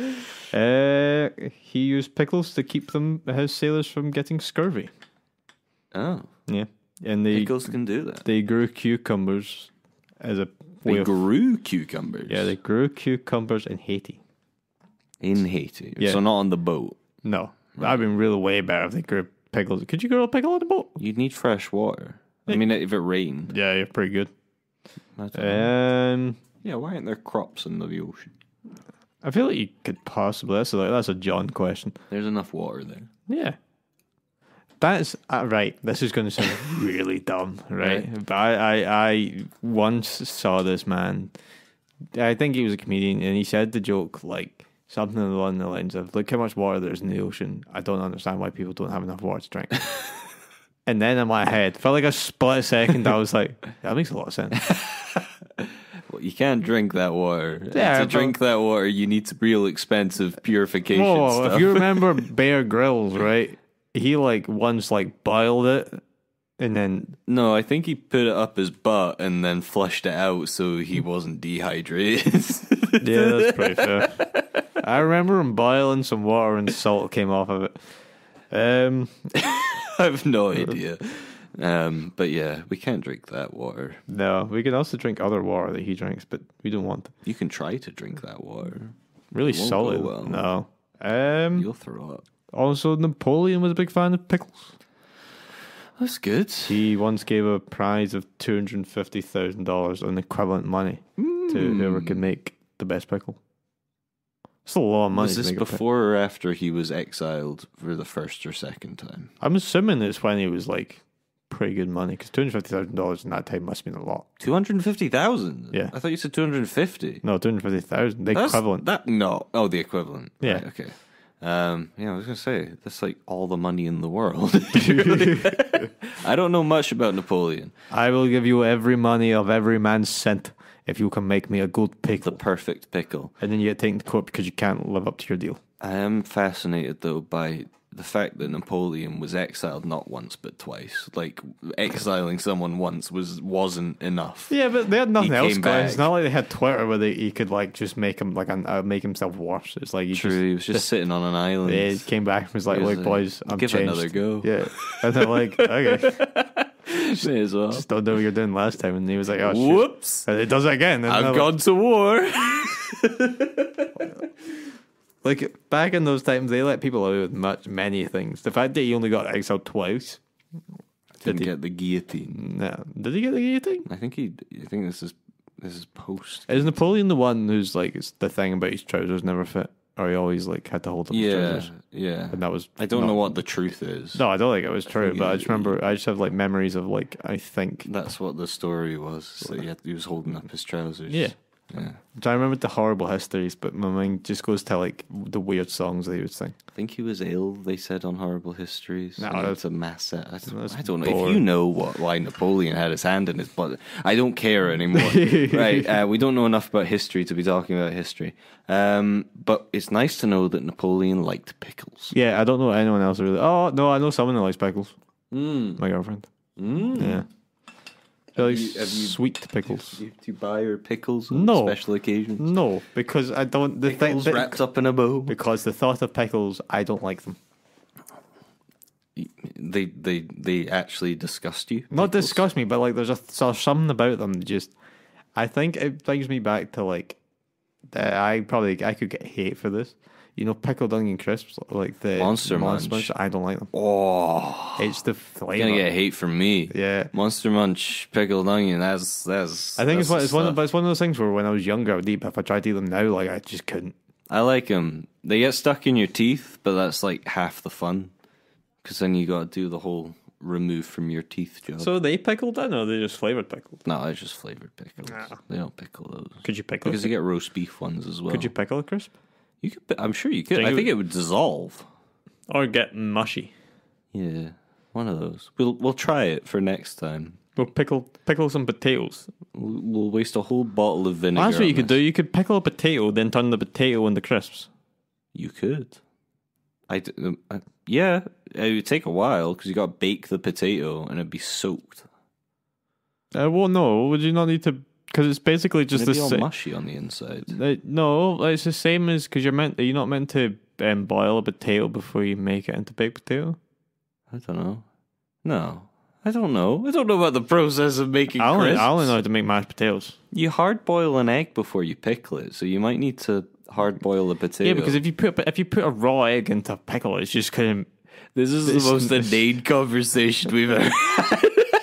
A: sorry. He used pickles to keep his sailors from getting scurvy.
B: Oh.
A: Yeah. And
B: Pickles can do that.
A: They grew cucumbers as a way
B: They grew cucumbers.
A: Yeah, they grew cucumbers in Haiti.
B: In Haiti.
A: Yeah.
B: So not on the boat.
A: No. That'd been really way better if they grew pickles. Could you grow a pickle on the boat?
B: You'd need fresh water. I mean, if it rained.
A: Yeah, you're pretty good.
B: I don't know.
A: Yeah,
B: why aren't there crops in the ocean?
A: I feel like you could possibly. That's a John question.
B: There's enough water there.
A: Yeah. That's right. This is going to sound really dumb, right?
B: Right.
A: But I once saw this man. I think he was a comedian, and he said the joke like something along the lines of, "Look how much water there is in the ocean. I don't understand why people don't have enough water to drink." And then in my head, for like a split second, I was like, "That makes a lot of sense."
B: Well, you can't drink that water.
A: Yeah,
B: to drink that water, you need real expensive purification stuff.
A: If you remember Bear Grylls, right? He once boiled it, and then
B: No, I think he put it up his butt and then flushed it out so he wasn't dehydrated.
A: yeah, that's pretty fair. I remember him boiling some water and salt came off of it.
B: I have no idea. But yeah, we can't drink that water.
A: No, we can also drink other water that he drinks, but we don't want it.
B: You can try to drink that water.
A: Really
B: It won't
A: solid.
B: go well.
A: No.
B: You'll throw up.
A: Also, Napoleon was a big fan of pickles.
B: That's good.
A: He once gave a prize of $250,000 in equivalent money to whoever could make the best pickle. It's a lot of money.
B: Was
A: to
B: this
A: make a pickle.
B: before or after he was exiled for the first or second time?
A: I'm assuming it's when he was pretty good money, because $250,000 in that time must have been a lot.
B: 250,000?
A: Yeah.
B: I thought you said 250.
A: No, 250,000. The equivalent.
B: The equivalent.
A: Yeah.
B: Right, okay. I was going to say, that's all the money in the world. I don't know much about Napoleon.
A: I will give you every money of every man's cent if you can make me a good
B: The
A: pickle.
B: perfect pickle.
A: And then you get taken to court because you can't live up to your deal.
B: I am fascinated, though, by the fact that Napoleon was exiled not once but twice. Exiling someone once wasn't enough.
A: Yeah, but they had nothing
B: He
A: else
B: came
A: going.
B: back.
A: It's not like they had Twitter where he could just make him make himself worse. It's like
B: True, he was just sitting on an island.
A: Yeah, he came back and was like,
B: He was
A: "Look,
B: like,
A: boys, I'm
B: give it
A: changed."
B: another go.
A: Yeah, and they're like, "Okay,
B: May as well.
A: just don't do what you're doing last time." And he was like, "Oh, shit."
B: Whoops.
A: And it does it again. And
B: I've
A: they're
B: gone to war.
A: back in those times, they let people away with many things. The fact that he only got exiled twice.
B: Didn't
A: he?
B: get the guillotine.
A: No, did he get the guillotine?
B: I think this is post.
A: Is Napoleon the one who's it's the thing about his trousers never fit, or he always had to hold up his
B: Yeah,
A: trousers?
B: yeah.
A: And that was
B: I don't
A: not-
B: know what the truth is.
A: No, I don't think it was true,
B: think
A: but I
B: it-
A: just remember. I just have memories of I think.
B: That's what the story was. So he was holding up his trousers.
A: Yeah.
B: Yeah.
A: I remember the horrible histories, but my mind just goes to the weird songs that he would sing.
B: I think he was ill. They said on Horrible Histories.
A: No,
B: And
A: that's-
B: it's a mass. I
A: that's
B: don't know if
A: boring.
B: you know why Napoleon had his hand in his butt. I don't care anymore. Right? We don't know enough about history to be talking about history. But it's nice to know that Napoleon liked pickles.
A: Yeah, I don't know anyone else really. Oh no, I know someone who likes pickles. My girlfriend. Yeah, she likes
B: have you-
A: sweet pickles.
B: Do you buy her pickles on
A: No.
B: special occasions?
A: No, because I don't. The thing
B: Pickles wrapped up in a bow.
A: because the thought of pickles, I don't like them.
B: They actually disgust you.
A: Not
B: Pickles?
A: disgust me, but there's something about them that just. I think it brings me back to I could get hate for this. You know, pickled onion crisps, like the
B: Monster Munch.
A: I don't like them.
B: Oh,
A: It's the
B: you're
A: flavor.
B: gonna get hate from me.
A: Yeah.
B: Monster Munch pickled onion. That's.
A: I think it's one of those things where when I was younger, I would eat, but if I tried to eat them now, like I just couldn't.
B: I like them. They get stuck in your teeth, but that's like half the fun. Because then you got to do the whole remove from your teeth job.
A: So are they pickled then, or are they just flavored pickled?
B: No, they're just flavored pickles.
A: Ah.
B: They don't pickle those.
A: Could you pickle?
B: Because you get roast beef ones as well.
A: Could you pickle a crisp?
B: You could. I'm sure you could.
A: Think
B: I
A: it
B: think
A: would-
B: it would dissolve.
A: Or get mushy?
B: Yeah, one of those. We'll try it for next time.
A: We'll pickle some potatoes.
B: We'll waste a whole bottle of vinegar.
A: Well, that's what
B: on
A: you could
B: this.
A: do. You could pickle a potato, then turn the potato into crisps.
B: You could. Yeah, it would take a while because you got to bake the potato and it'd be soaked.
A: Well, no. Would you not need to? Because it's basically just
B: It'd
A: the
B: be all
A: same.
B: mushy on the inside.
A: No, it's the same as because you're not meant to boil a potato before you make it into baked potato.
B: I don't know. No, I don't know. I don't know about the process of making
A: I only
B: crisps.
A: know how to make mashed potatoes.
B: You hard boil an egg before you pickle it, so you might need to hard boil the potato.
A: Yeah, because if you put a raw egg into a pickle, it's just kind of.
B: this is the most inane conversation we've ever had.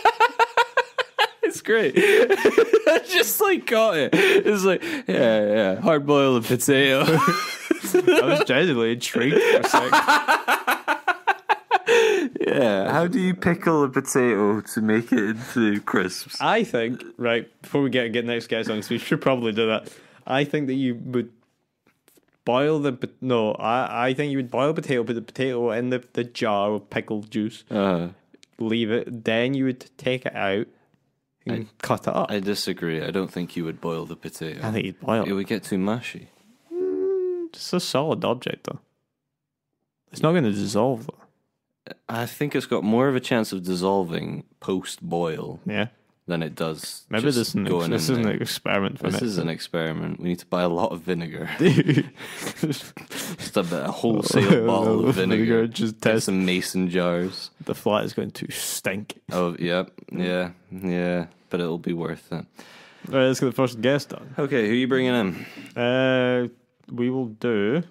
B: It's great. I just like got it. It's like, yeah, hard boil a potato.
A: I was genuinely intrigued for a sec.
B: Yeah. How do you pickle a potato to make it into crisps?
A: I think, right, before we get next guest on, 'cause we should probably do that. I think that you would boil I think you would boil a potato, put the potato in the jar of pickled juice, leave it, then you would take it out and cut it up.
B: I disagree. I don't think you would boil the potato.
A: I think you'd boil
B: It
A: it.
B: would get too mushy.
A: It's a solid object, though. It's not going to dissolve, though.
B: I think it's got more of a chance of dissolving post-boil
A: Yeah.
B: than it does.
A: Maybe
B: just
A: this is
B: going
A: this
B: in
A: is
B: there.
A: an experiment for
B: This
A: me.
B: is an experiment. We need to buy a lot of vinegar. Just a wholesale bottle of vinegar.
A: Just
B: Get
A: test.
B: some mason jars.
A: The flat is going to stink.
B: Oh, yeah. But it'll be worth it.
A: All right, let's get the first guest on.
B: Okay, who are you bringing in?
A: We will do.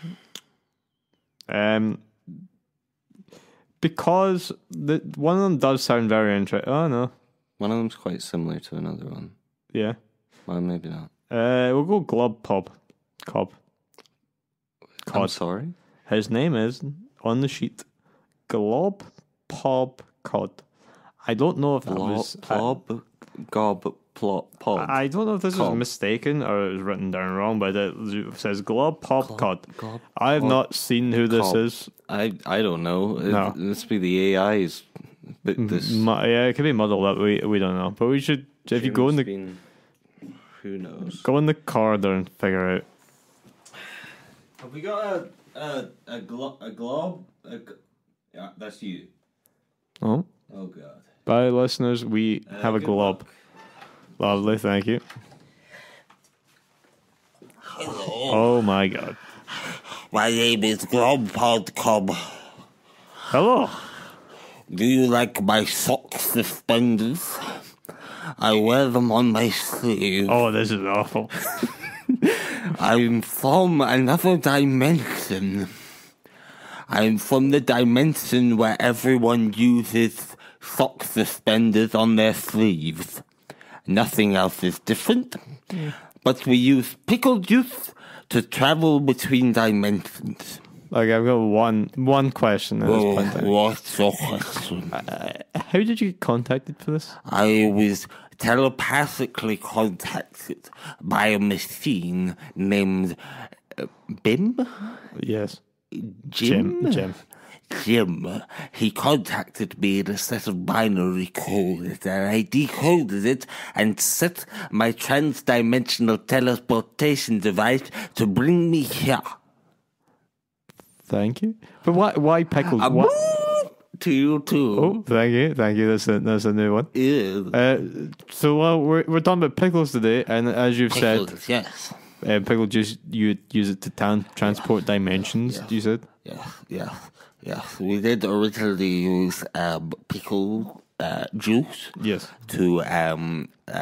A: Because one of them does sound very interesting. Oh no,
B: One of them's quite similar to another one.
A: yeah.
B: Well, maybe not.
A: We'll go Glob Cobb.
B: I'm
A: Cod.
B: sorry?
A: His name is on the sheet. Glob Pob Cod. I don't know if that was.
B: Plob, gob, plop, pod.
A: I don't know if this
B: Cob.
A: is mistaken or it was written down wrong, but it says Glob Pop Cod.
B: Glob,
A: I have
B: Pop,
A: not seen who this
B: Cob.
A: is.
B: I don't know.
A: No.
B: It must be the AI's. But this
A: Yeah, it could be muddled up. We don't know, but we should. If you go in the
B: who knows?
A: go in the corridor and figure out.
B: Have we got a glob? Yeah, that's you.
A: Oh,
B: Oh God.
A: bye, listeners. We have a
B: good
A: glob.
B: luck.
A: Lovely, thank you.
C: Hello,
A: Oh my God.
C: my name is Glompod Cobb.
A: Hello.
C: Do you like my sock suspenders? I wear them on my sleeve.
A: Oh, this is awful.
C: I'm from another dimension. I'm from the dimension where everyone uses sock suspenders on their sleeves. Nothing else is different, but we use pickle juice to travel between dimensions.
A: Like I've got one question at this
C: Oh,
A: point.
C: what's your question?
A: How did you get contacted for this?
C: I was telepathically contacted by a machine named Bim?
A: Yes,
C: Jim?
A: Jim.
C: Jim. He contacted me in a set of binary codes, and I decoded it and set my trans-dimensional teleportation device to bring me here.
A: Thank you. But why pickles? What?
C: To you too.
A: Oh, thank you. That's a new one.
C: Yeah.
A: So we're talking about pickles today, and as you've
C: Pickles, yes.
A: said, pickle juice you use it to transport dimensions. You said.
C: Yes. We did originally use pickle juice
A: Yes.
C: to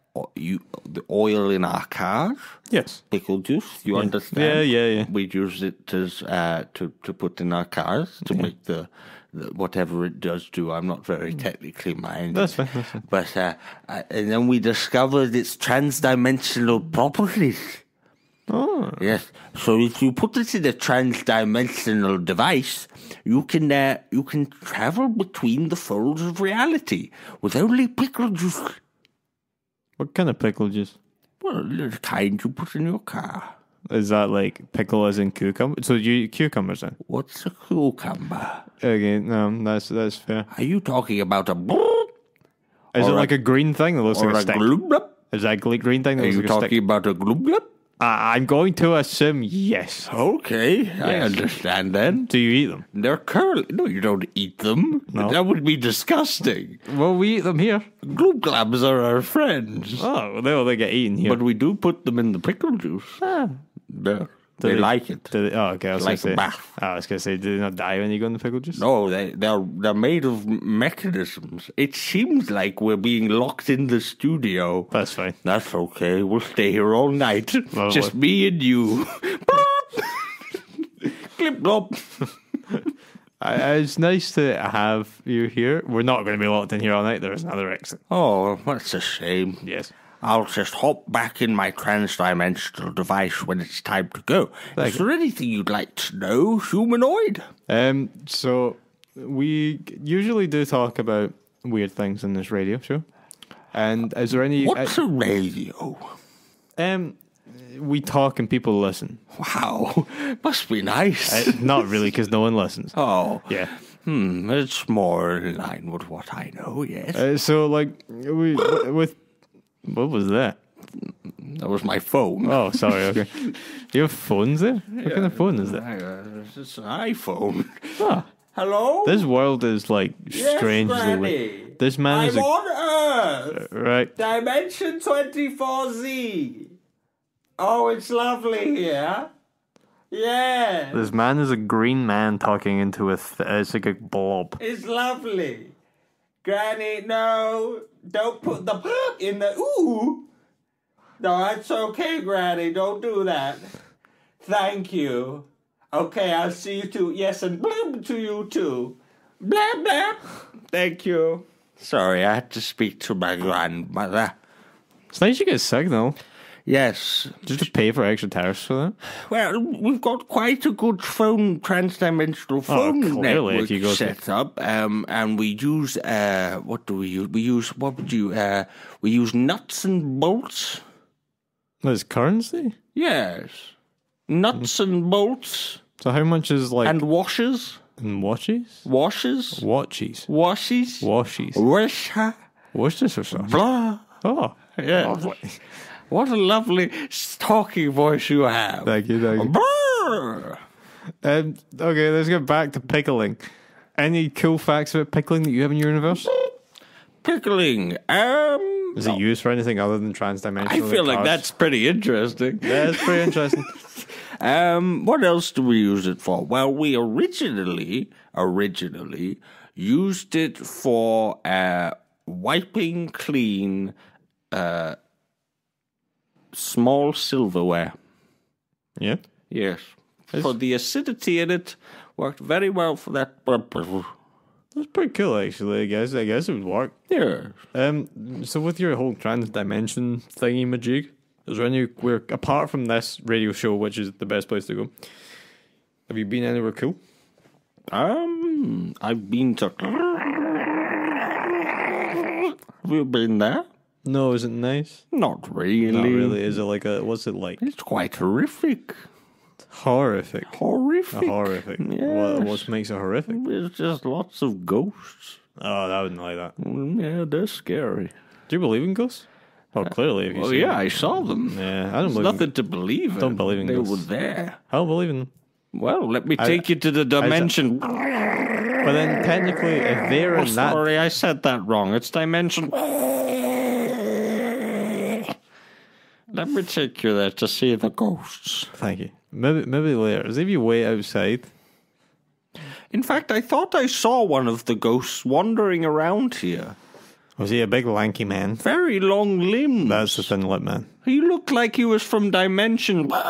B: the oil in our cars.
A: Yes.
B: Pickle juice, you understand?
A: Yeah.
B: We use it as to put in our cars to make the whatever it does do. I'm not very technically minded.
A: That's fine.
B: But and then we discovered its transdimensional properties.
A: Oh.
B: Yes. So if you put it in a transdimensional device, you can travel between the folds of reality with only pickle juice.
A: What kind of pickle juice?
B: Well, the kind you put in your car.
A: Is that like pickle as in cucumber? So you cucumbers then?
B: What's a cucumber?
A: Okay, no, that's fair.
B: Are you talking about a
A: Is it
B: Or
A: like a green thing that looks
B: or
A: like a
B: a
A: stick?
B: gloob?
A: Is that a green thing that
B: Are
A: looks
B: you
A: like a stick?
B: talking about a gloob?
A: I'm going to assume yes.
B: Okay, I
A: Yes.
B: understand then.
A: Do you eat them?
B: They're curly. No, you don't eat them.
A: No.
B: That would be disgusting.
A: Well, we eat them here.
B: Gloob globs are our friends.
A: Oh, they get eaten here.
B: But we do put them in the pickle juice. Yeah. They like it.
A: Okay, I was
B: Like
A: gonna say.
B: a bath.
A: I was gonna say, do they not die when you go in the pickle juice?
B: No, they're made of mechanisms. It seems like we're being locked in the studio.
A: That's fine.
B: That's okay. We'll stay here all night.
A: Well,
B: Just me and you. Clip clop.
A: It's nice to have you here. We're not going to be locked in here all night. There's another exit.
B: Oh, that's a shame.
A: Yes.
B: I'll just hop back in my transdimensional device when it's time to go. Is there anything you'd like to know, humanoid?
A: So we usually do talk about weird things in this radio show. And is there any?
B: What's a radio?
A: We talk and people listen.
B: Wow, must be nice.
A: Not really, because no one listens.
B: Oh,
A: Yeah.
B: It's more in line with what I know, yes.
A: So like with what was that?
B: That was my phone.
A: Oh, sorry. Okay. You have phones there? What kind of phone is that?
B: It's an iPhone.
A: Ah,
B: Hello?
A: this world is like strangely
B: Granny.
A: weird. This man is
B: I'm on Earth.
A: right.
B: Dimension 24Z. Oh, it's lovely here. Yeah.
A: This man is a green man talking into it's like a blob.
B: It's lovely. Granny, no. Don't put the in the ooh. No, that's okay, Granny. Don't do that. Thank you. Okay, I'll see you too. Yes, and blib to you too. Blab, blab. Thank you. Sorry, I had to speak to my grandmother.
A: It's nice you get a signal.
B: Yes.
A: Did you have to pay for extra tariffs for that?
B: Well, we've got quite a good transdimensional phone
A: clearly,
B: network
A: if you go
B: set up, and we use what do we use? We use nuts and bolts.
A: There's currency?
B: Yes, nuts and bolts
A: So how much is like
B: and washers,
A: watches?
B: washes,
A: Watches.
B: washes,
A: Washes.
B: washer,
A: Worcestershire sauce.
B: blah.
A: Oh.
B: Yeah.
A: Lovely.
B: What a lovely talking voice you have.
A: Thank you.
B: Brrr.
A: Okay, let's get back to pickling. Any cool facts about pickling that you have in your universe?
B: Pickling.
A: Is it used for anything other than transdimensional?
B: I feel like
A: cars?
B: that's pretty interesting.
A: Yeah, it's pretty interesting.
B: What else do we use it for? Well, we originally used it for wiping clean small silverware.
A: Yeah.
B: Yes. For the acidity in it worked very well for that purpose.
A: That's pretty cool, actually. I guess it would work.
B: Yeah.
A: So with your whole trans-dimension thingy majig, is there anywhere apart from this radio show, which is the best place to go? Have you been anywhere cool?
B: I've been to. Have you been there?
A: No, is it nice?
B: Not really.
A: Not really. Is it like what's it like?
B: It's quite horrific.
A: Horrific.
B: Horrific.
A: Horrific.
B: Yes.
A: What makes it horrific?
B: There's just lots of ghosts.
A: Oh, I wouldn't like that.
B: Yeah, they're scary.
A: Do you believe in ghosts? Oh, clearly. If you
B: Oh
A: see
B: yeah,
A: them.
B: I saw them.
A: Yeah, I don't
B: There's
A: believe.
B: nothing to believe in.
A: Don't believe in
B: They
A: ghosts.
B: were there.
A: I don't believe in them.
B: Well, let me take you to the dimension.
A: But then technically, if they're
B: Oh,
A: in that,
B: sorry, I said that wrong. It's dimension. Let me take you there to see the ghosts.
A: thank you. Maybe later. If you wait outside,
B: In fact, I thought I saw one of the ghosts wandering around here.
A: Was he a big lanky man?
B: Very long limbs.
A: That's the thin lip man.
B: He looked like he was from Dimension.
A: We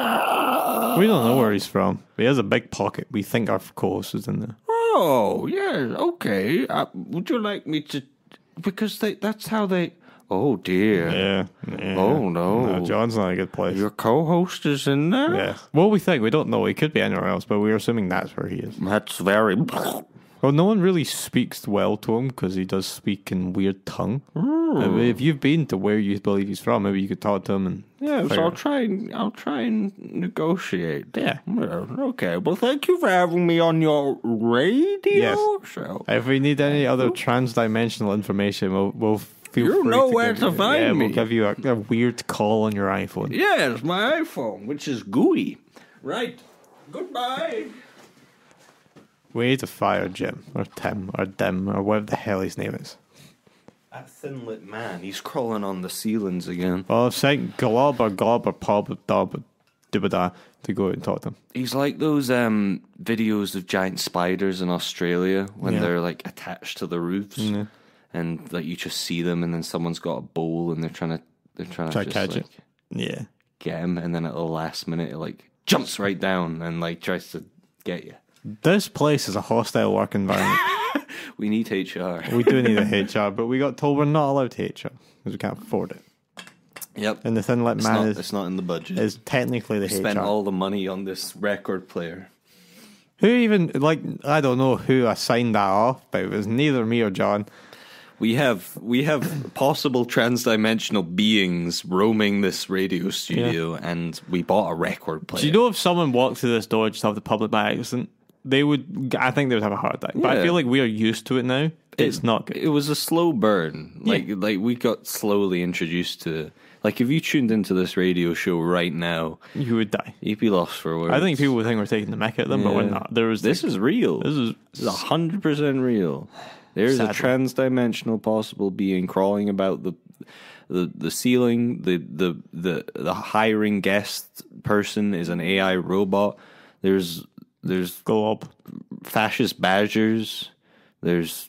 A: don't know where he's from. He has a big pocket. We think our co-host is in there.
B: Oh, yeah, okay. Would you like me to... Because that's how they... Oh, dear.
A: Yeah.
B: Oh, no.
A: John's not a good place.
B: Your co-host is in there?
A: Yeah. Well, we think. We don't know. He could be anywhere else, but we're assuming that's where he is.
B: That's very...
A: Well, no one really speaks well to him because he does speak in weird tongue. I mean, if you've been to where you believe he's from, maybe you could talk to him and...
B: Yeah, so I'll try and negotiate. Yeah. Well, okay. Well, thank you for having me on your radio show.
A: If we need any other trans-dimensional information, we'll feel
B: You
A: free
B: know
A: to
B: where
A: give
B: to
A: you-
B: find
A: yeah,
B: me.
A: We'll give you a weird call on your iPhone.
B: Yeah, it's my iPhone, which is gooey. Right. Goodbye.
A: We need to fire Jim or Tim or Dim or whatever the hell his name is.
B: That thin-lit man, he's crawling on the ceilings again.
A: Well, I've sent Glob or Gob or Pob or Dob or Dibada to go out and talk to him.
B: He's like those videos of giant spiders in Australia when they're like attached to the roofs, and like you just see them, and then someone's got a bowl and they're trying to
A: Try to
B: just,
A: catch
B: like,
A: it. Yeah.
B: get him, and then at the last minute it like jumps right down and like tries to get you.
A: This place is a hostile work environment.
B: We need HR.
A: We do need a HR, but we got told we're not allowed to HR because we can't afford it.
B: Yep.
A: And the thin lit man
B: It's not in the budget.
A: is technically the
B: Spent
A: HR.
B: all the money on this record player.
A: Who even, like, I don't know who assigned that off, but it was neither me or John.
B: We have possible trans-dimensional beings roaming this radio studio, and we bought a record player.
A: Do you know if someone walked through this door just off the public by accident, I think they would have a heart attack. But I
B: Yeah.
A: feel like we are used to it now. It's not good.
B: It was a slow burn. Like we got slowly introduced to it. Like if you tuned into this radio show right now,
A: You would die.
B: you'd be lost for words.
A: I think people would think we're taking the mick at them, but we're
B: Yeah.
A: not.
B: This is real.
A: This is
B: 100% real. There's
A: Sadly.
B: a trans-dimensional possible being crawling about the ceiling. The hiring guest person is an AI robot. There's
A: Glob.
B: fascist badgers. There's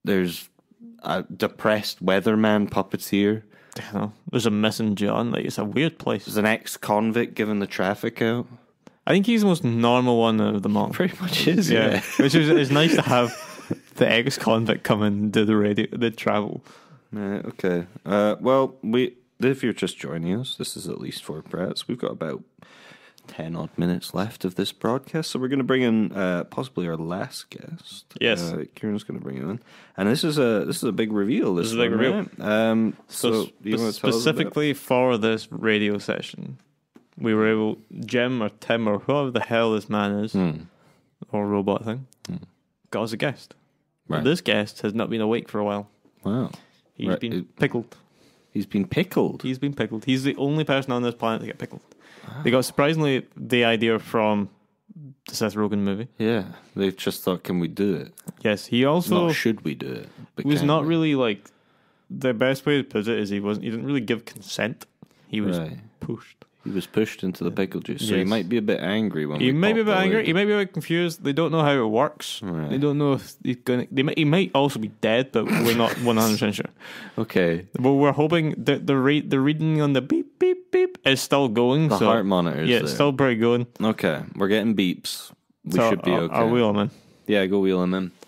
B: a depressed weatherman puppeteer.
A: I don't know. There's a missing John. Like, it's a weird place.
B: There's an ex-convict giving the traffic out.
A: I think he's the most normal one of them all.
B: Pretty much is,
A: Yeah,
B: yeah.
A: which is it's nice to have the ex-convict come and do the travel.
B: Okay. Well, if you're just joining us, this is At Least Four Brats. We've got about 10 odd minutes left of this broadcast, so we're going to bring in possibly our last guest.
A: Yes.
B: Kieran's going to bring him in, and this is a big reveal. This
A: is a big
B: one,
A: reveal.
B: right? So do you want to tell us about
A: specifically for this radio session, we were able, Jim or Tim or whoever the hell this man is, or robot thing, got us a guest.
B: Right.
A: This guest has not been awake for a while.
B: Wow.
A: He's
B: Right.
A: been pickled.
B: He's been pickled.
A: He's been pickled. He's the only person on this planet to get pickled. They got surprisingly the idea from the Seth Rogen movie.
B: Yeah, they've just thought, can we do it?
A: Yes, he also
B: Not should we do it? But
A: was
B: can
A: not
B: we?
A: really like, the best way to put it is he didn't really give consent. He was
B: Right.
A: pushed.
B: He was pushed into the pickle juice, so he
A: Yes.
B: might be a bit angry when
A: He
B: we
A: may be a
B: pop
A: bit
B: the
A: angry.
B: lid.
A: He may be a bit confused. They don't know how it works.
B: Right.
A: They don't know if he's gonna. He might also be dead, but we're not 100% sure.
B: Okay,
A: But we're hoping that the reading on the beep beep beep is still going.
B: the
A: so,
B: heart monitor is
A: yeah,
B: there.
A: it's still pretty going.
B: Okay, we're getting beeps. We
A: So
B: should be okay.
A: I'll wheel him in.
B: Yeah, go wheel him in.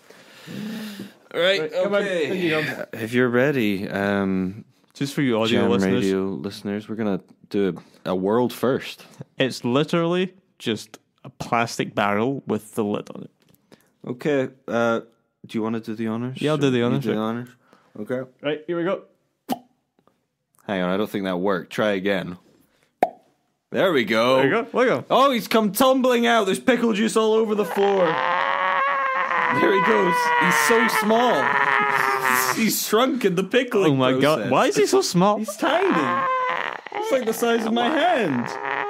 B: Right,
A: come on.
B: okay.
A: Thank you,
B: If you're ready,
A: Just for you audio
B: Jam
A: listeners,
B: Radio listeners, we're gonna do a world first.
A: it's literally just a plastic barrel with the lid on it.
B: Okay, do you want to do the honors?
A: Yeah, I'll do the
B: You
A: honors,
B: do the
A: yeah.
B: honors. Okay.
A: Right, here we go.
B: Hang on, I don't think that worked. Try again. There we go.
A: There you go. Look at him.
B: Oh, he's come tumbling out. There's pickle juice all over the floor. There he goes. He's so small. He's shrunk in the pickling
A: Oh my
B: process.
A: god, why is he so small?
B: He's tiny. It's like the size of my hand.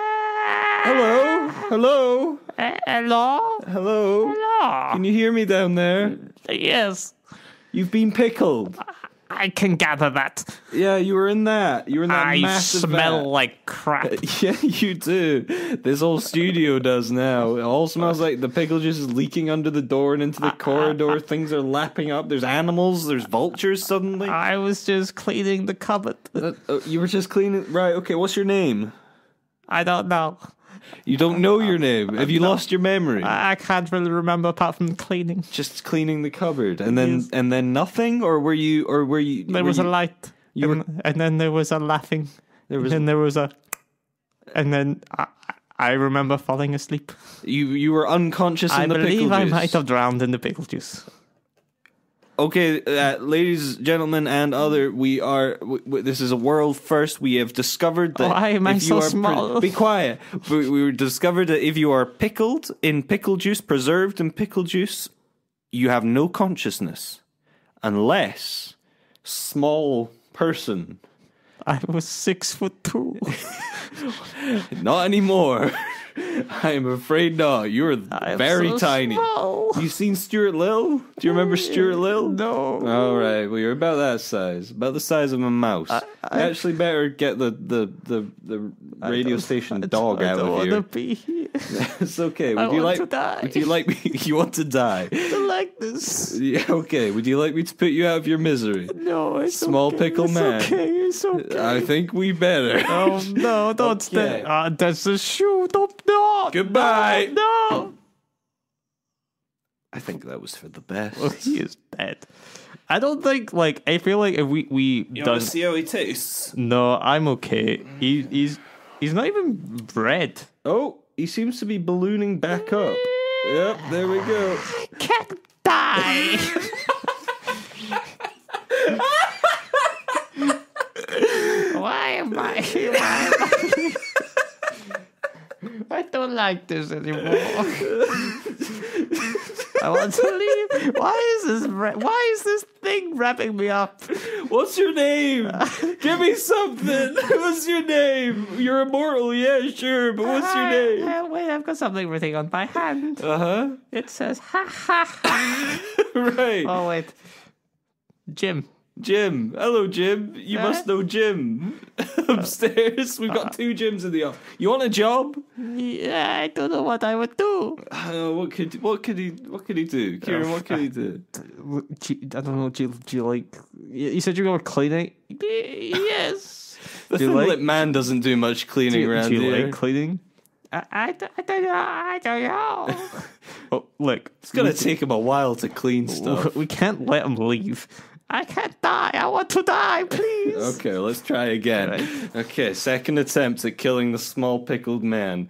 B: Hello? Hello?
A: Hello?
B: Hello?
A: Hello?
B: Can you hear me down there?
A: Yes.
B: You've been pickled.
A: I can gather that.
B: Yeah, you were in that. You were in that
A: I
B: massive
A: smell
B: vat.
A: like crap.
B: Yeah, you do. This whole studio does now. It all smells like the pickle juice is leaking under the door and into the corridor. Things are lapping up. There's animals. There's vultures suddenly.
A: I was just cleaning the cupboard.
B: You were just cleaning. Right, okay, what's your name?
A: I don't know.
B: You don't know your name. Have you lost your memory?
A: I can't really remember apart from cleaning.
B: Just cleaning the cupboard, and then nothing, or were you?
A: There was a light, and then there was a laughing. And then I remember falling asleep.
B: You were unconscious in the pickle juice.
A: I believe I might have drowned in the pickle juice.
B: Okay, ladies, gentlemen, and other, this is a world first. We have discovered that.
A: Why am I so small?
B: Be quiet. We discovered that if you are pickled in pickle juice, preserved in pickle juice, you have no consciousness, unless small person.
A: I was 6'2".
B: Not anymore. I am afraid not. You're very
A: so
B: tiny.
A: small.
B: You seen Stuart Little? Do you remember Stuart Little?
A: No.
B: All right. Well, you're about that size, about the size of a mouse. You actually better get the radio station dog out of here.
A: I don't want to be here.
B: It's okay.
A: I want to die.
B: Would you like me? You want to die?
A: I like this.
B: Yeah. Okay. Would you like me to put you out of your misery?
A: No, it's
B: Small
A: okay.
B: pickle
A: it's
B: man.
A: Okay, it's okay.
B: I think we better.
A: Oh no! Don't
B: Okay.
A: stay. That's a shoe. Don't. No.
B: Goodbye.
A: No.
B: I think that was for the best.
A: Well, he is dead. I don't think. Like, I feel like if we
B: You
A: done.
B: want to see how he tastes?
A: No, I'm okay. He's not even red.
B: Oh, he seems to be ballooning back up. Yep, there we go.
A: I can't die. Why am I? I don't like this anymore. I want to leave. Why is this thing wrapping me up?
B: What's your name? Give me something. What's your name? You're immortal, yeah, sure, but what's your name?
A: Wait, I've got something written on my hand.
B: Uh-huh.
A: It says ha ha ha.
B: Right.
A: Oh wait, Jim.
B: Jim. Hello, Jim. You must know Jim. Upstairs. We've got two Jims in the office. You want a job?
A: Yeah, I don't know what I would do.
B: What could he do? Kieran, what could he do?
A: I don't know. Do you like? You said you were cleaning. Yes.
B: The
A: Do you
B: thing
A: like-
B: man doesn't do much cleaning around
A: do you
B: here.
A: like cleaning? I don't know. Oh, look.
B: It's gonna take him a while to clean stuff.
A: We can't let him leave. I can't die. I want to die, please.
B: Okay, let's try again.
A: Right.
B: Okay, second attempt at killing the small pickled man.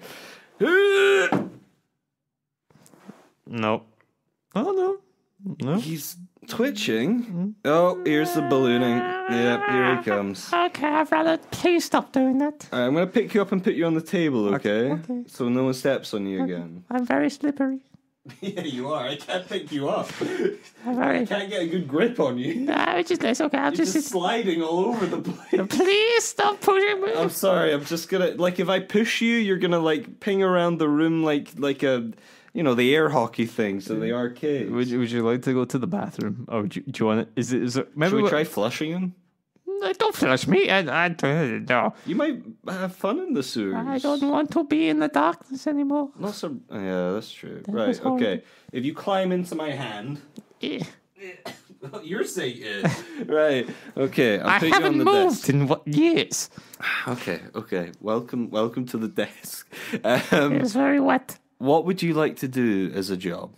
A: No. Oh, no.
B: He's twitching. Oh, here's the ballooning. Yep, here he comes.
A: Okay, I'd rather please stop doing that.
B: Alright, I'm gonna pick you up and put you on the table, okay?
A: Okay.
B: So no one steps on you again.
A: I'm very slippery.
B: Yeah, you are. I can't pick you up.
A: I'm very.
B: Can't get a good grip on you.
A: No, it's okay. I'll
B: You're
A: just
B: just sliding all over the place.
A: Please stop pushing me.
B: I'm sorry. I'm just gonna if I push you, you're gonna ping around the room like a the air hockey things in the arcade.
A: Would you like to go to the bathroom, or do you want it? Is it? Maybe
B: Should we try flushing him?
A: Don't flush me. I don't know.
B: You might have fun in the sewers.
A: I don't want to be in the darkness anymore.
B: Not so. Yeah, that's true.
A: That
B: Right.
A: was horrible.
B: Okay. If you climb into my hand,
A: Eh.
B: you're saying right. Okay. I'll
A: I
B: put you on
A: haven't
B: the
A: moved
B: desk.
A: in what years?
B: Okay. Welcome to the desk.
A: It's very wet.
B: What would you like to do as a job?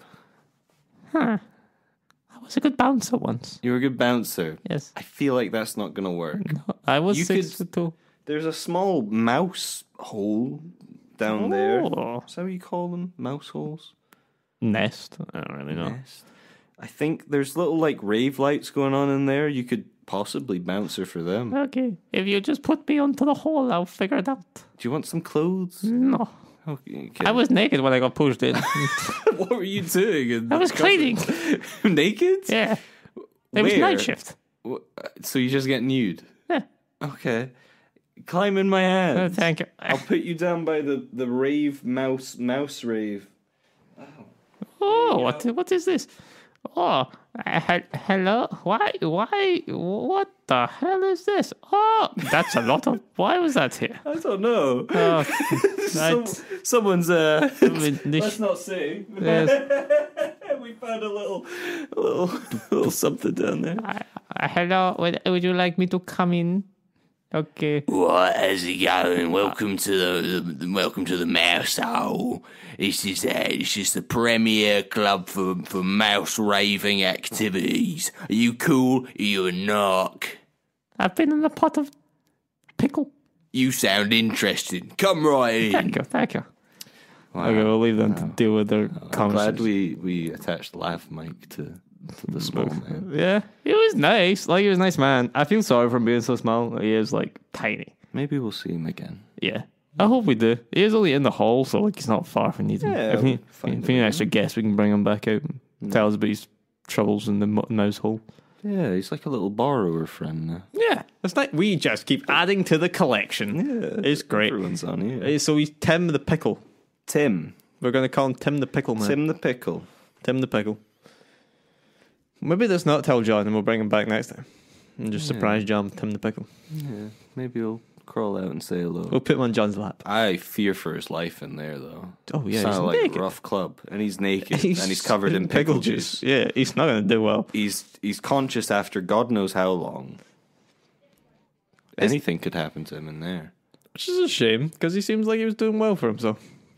A: I was a good bouncer once.
B: You're a good bouncer.
A: Yes.
B: I feel like that's not going to work.
A: I was
B: You
A: 6'2".
B: There's a small mouse hole down there.
A: Oh.
B: Is that what you call them? Mouse holes?
A: Nest. I don't really know.
B: Nest. I think there's little rave lights going on in there. You could possibly bouncer for them.
A: Okay. If you just put me onto the hole, I'll figure it out.
B: Do you want some clothes?
A: No.
B: Okay.
A: I was naked when I got pushed in.
B: What were you doing?
A: I was cleaning.
B: Naked?
A: Yeah. It was
B: Where?
A: night shift.
B: So you just get nude?
A: Yeah.
B: Okay. Climb in my hand.
A: Oh, thank you.
B: I'll put you down by the rave mouse rave.
A: Oh, what is this? Oh, Hello? Why? What the hell is this? Oh, that's a lot of. Why was that here?
B: I don't know.
A: Oh,
B: Someone's.
A: Let's
B: Let's not say.
A: Yes.
B: We found a little something down there.
A: Hello, would you like me to come in? Okay.
C: What? How's it going? Welcome to the Mouse Hole. This is the premier club for mouse raving activities. Are you cool? Are you a narc?
A: I've been in a pot of pickle.
C: You sound interesting. Come right in.
A: Thank you.
B: Wow.
A: Okay, we'll leave them to deal with their
B: I'm glad
A: conversations.
B: we attached lav mic to the small man.
A: Yeah, he was nice. Like, he was a nice man. I feel sorry for him being so small. He is, like, tiny.
B: Maybe we'll see him again.
A: Yeah. I hope we do. He is only in the hall, so, like, he's not far if we need him.
B: Yeah,
A: if we
B: find
A: need an extra guest, we can bring him back out and tell us about his troubles in the mouse hole.
B: Yeah, he's like a little borrower friend now.
A: Yeah. It's like we just keep adding to the collection.
B: Yeah,
A: It's great.
B: Everyone's on here.
A: So he's Tim the Pickle.
B: Tim.
A: We're going to call him Tim the Pickle now.
B: Tim the Pickle.
A: Tim the Pickle. Maybe let's not tell John and we'll bring him back next time. And just surprise John with Tim the Pickle.
B: Yeah, maybe he'll crawl out and say hello.
A: We'll put him on John's lap.
B: I fear for his life in there, though.
A: Oh, yeah,
B: Sound
A: he's
B: like
A: naked.
B: a rough club. And he's naked. and he's covered in pickle juice.
A: Yeah, he's not going to do well.
B: He's conscious after God knows how long. Anything could happen to him in there.
A: Which is a shame, because he seems like he was doing well for himself.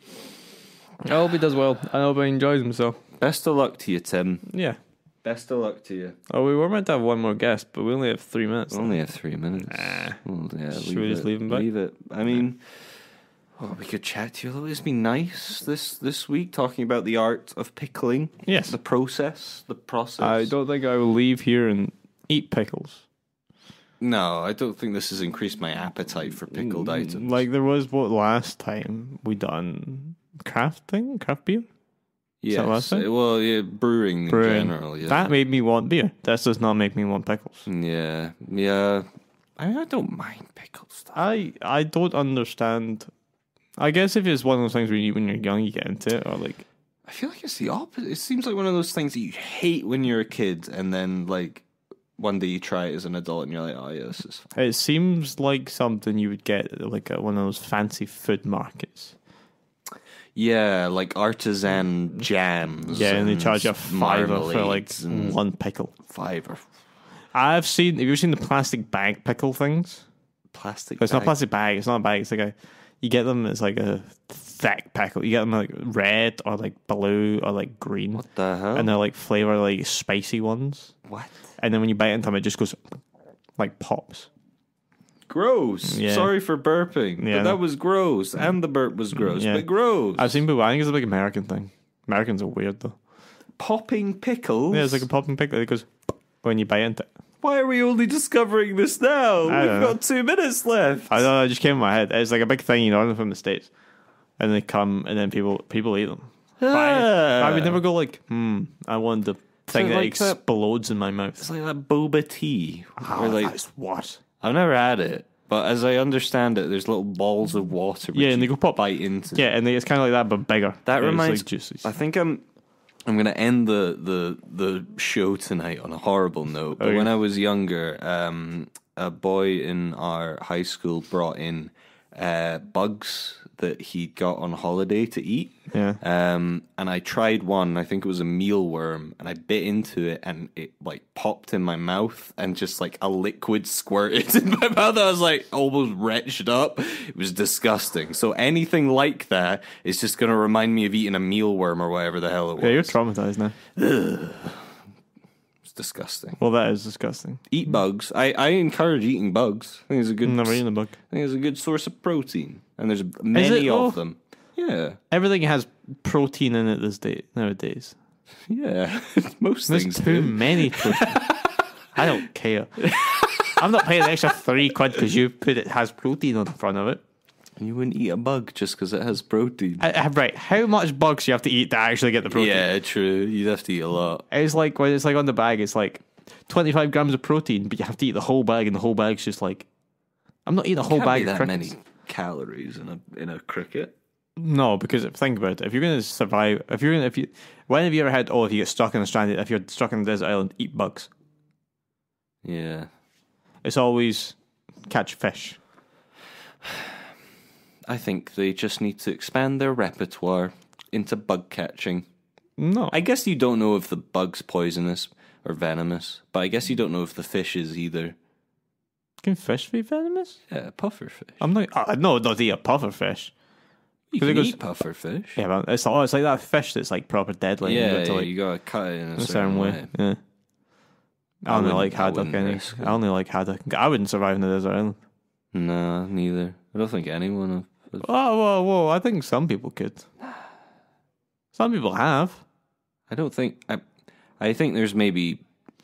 A: I hope he does well. I hope he enjoys himself.
B: Best of luck to you, Tim.
A: Yeah.
B: Best of luck to you.
A: Oh, we were meant to have one more guest, but we only have 3 minutes.
B: We only have 3 minutes.
A: Ah.
B: Well, yeah,
A: Should we just leave him back?
B: Leave it. I mean, we could chat to you a little. It's been nice this week talking about the art of pickling.
A: Yes.
B: The process.
A: I don't think I will leave here and eat pickles.
B: No, I don't think this has increased my appetite for pickled items.
A: Like there was last time we done craft beer?
B: yes.
A: that last time?
B: Well, yeah, brewing in general. Yeah.
A: That made me want beer. That does not make me want pickles.
B: Yeah. Yeah. I mean, I don't mind pickled stuff.
A: I don't understand. I guess if it's one of those things where you eat when you're young, you get into it, or like
B: I feel like it's the opposite. It seems like one of those things that you hate when you're a kid, and then like one day you try it as an adult, and you're like, "Oh yeah, this is fine."
A: it seems like something you would get at like at one of those fancy food markets.
B: Yeah, like artisan jams.
A: Yeah, and they charge you $5 for like
B: marmalades and
A: one pickle.
B: $5
A: Have you ever seen the plastic bag pickle things?
B: plastic.
A: It's not
B: bag.
A: plastic bag. It's not a bag. It's like you get them. It's like a thick pickle. You get them like red or like blue or like green,
B: What the hell?
A: and they're like flavor like spicy ones.
B: What?
A: And then when you bite into them, it just goes like pops.
B: Gross.
A: Yeah.
B: Sorry for burping,
A: Yeah,
B: but
A: no.
B: that was gross, and the burp was gross,
A: Yeah.
B: but gross.
A: I've seen people. I think it's a big American thing. Americans are weird though.
B: Popping pickles.
A: Yeah, it's like a popping pickle. It goes when you bite into it.
B: Why are we only discovering this now?
A: I
B: We've
A: don't know.
B: got 2 minutes left.
A: I don't know. It just came in my head. It's like a big thing, you know, from the States, and they come and then people eat them. But I would never go like, I want the thing that
B: like that-
A: explodes in my mouth.
B: It's like that boba tea. where, like,
A: That's what?
B: I've never had it, but as I understand it, there's little balls of water. Which
A: Yeah, and they
B: you
A: go pop.
B: bite into.
A: Yeah, and it's kind of like that, but bigger.
B: That
A: And it's,
B: reminds.
A: like juices.
B: I think I'm going to end the show tonight on a horrible note. But
A: Okay.
B: when I was younger, a boy in our high school brought in bugs that he got on holiday to eat.
A: Yeah.
B: And I tried one. I think it was a mealworm, and I bit into it, and it like popped in my mouth, and just like a liquid squirted in my mouth. I was like almost retched up. It was disgusting. So anything like that is just going to remind me of eating a mealworm or whatever the hell it was.
A: Yeah, you're traumatized now.
B: It's disgusting.
A: Well, that is disgusting.
B: Eat bugs. I encourage eating bugs. I think it's a good.
A: Never eaten a bug.
B: I think it's a good source of protein, and there's many
A: Oh.
B: of them. Yeah,
A: Everything has protein in it nowadays.
B: yeah. Most
A: There's
B: things.
A: too
B: do.
A: many protein. I don't care. I'm not paying an extra £3 because you put it has protein on the front of it.
B: You wouldn't eat a bug just because it has protein.
A: Right, how much bugs do you have to eat to actually get the protein?
B: Yeah, true. You'd have to eat a lot.
A: It's like when it's like on the bag, it's like 25 grams of protein, but you have to eat the whole bag, and the whole bag's just like, I'm not eating a whole
B: Can't
A: bag
B: be
A: of
B: that
A: crickets.
B: many calories in a cricket.
A: No, because think about it. If you're going to survive, when have you ever had? Oh, if you get stuck in a stranded, if you're stuck on a desert island, eat bugs.
B: Yeah.
A: It's always catch fish.
B: I think they just need to expand their repertoire into bug catching.
A: No,
B: I guess you don't know if the bug's poisonous or venomous, but I guess you don't know if the fish is either.
A: can fish be venomous?
B: Yeah, pufferfish.
A: I'm not. No, not eat a puffer fish.
B: You
A: 'Cause it
B: can
A: goes-
B: eat pufferfish.
A: Yeah, but it's like that fish that's like proper deadly.
B: Yeah,
A: and you got to, like,
B: you gotta cut it in
A: a certain way. Yeah. I
B: I
A: only
B: wouldn't-
A: like
B: I
A: haddock.
B: wouldn't
A: Any.
B: risk it.
A: I only like haddock. I wouldn't survive in the desert island.
B: No, neither. I don't think anyone.
A: Oh, whoa! I think some people could. Some people have.
B: I don't think. I think there's maybe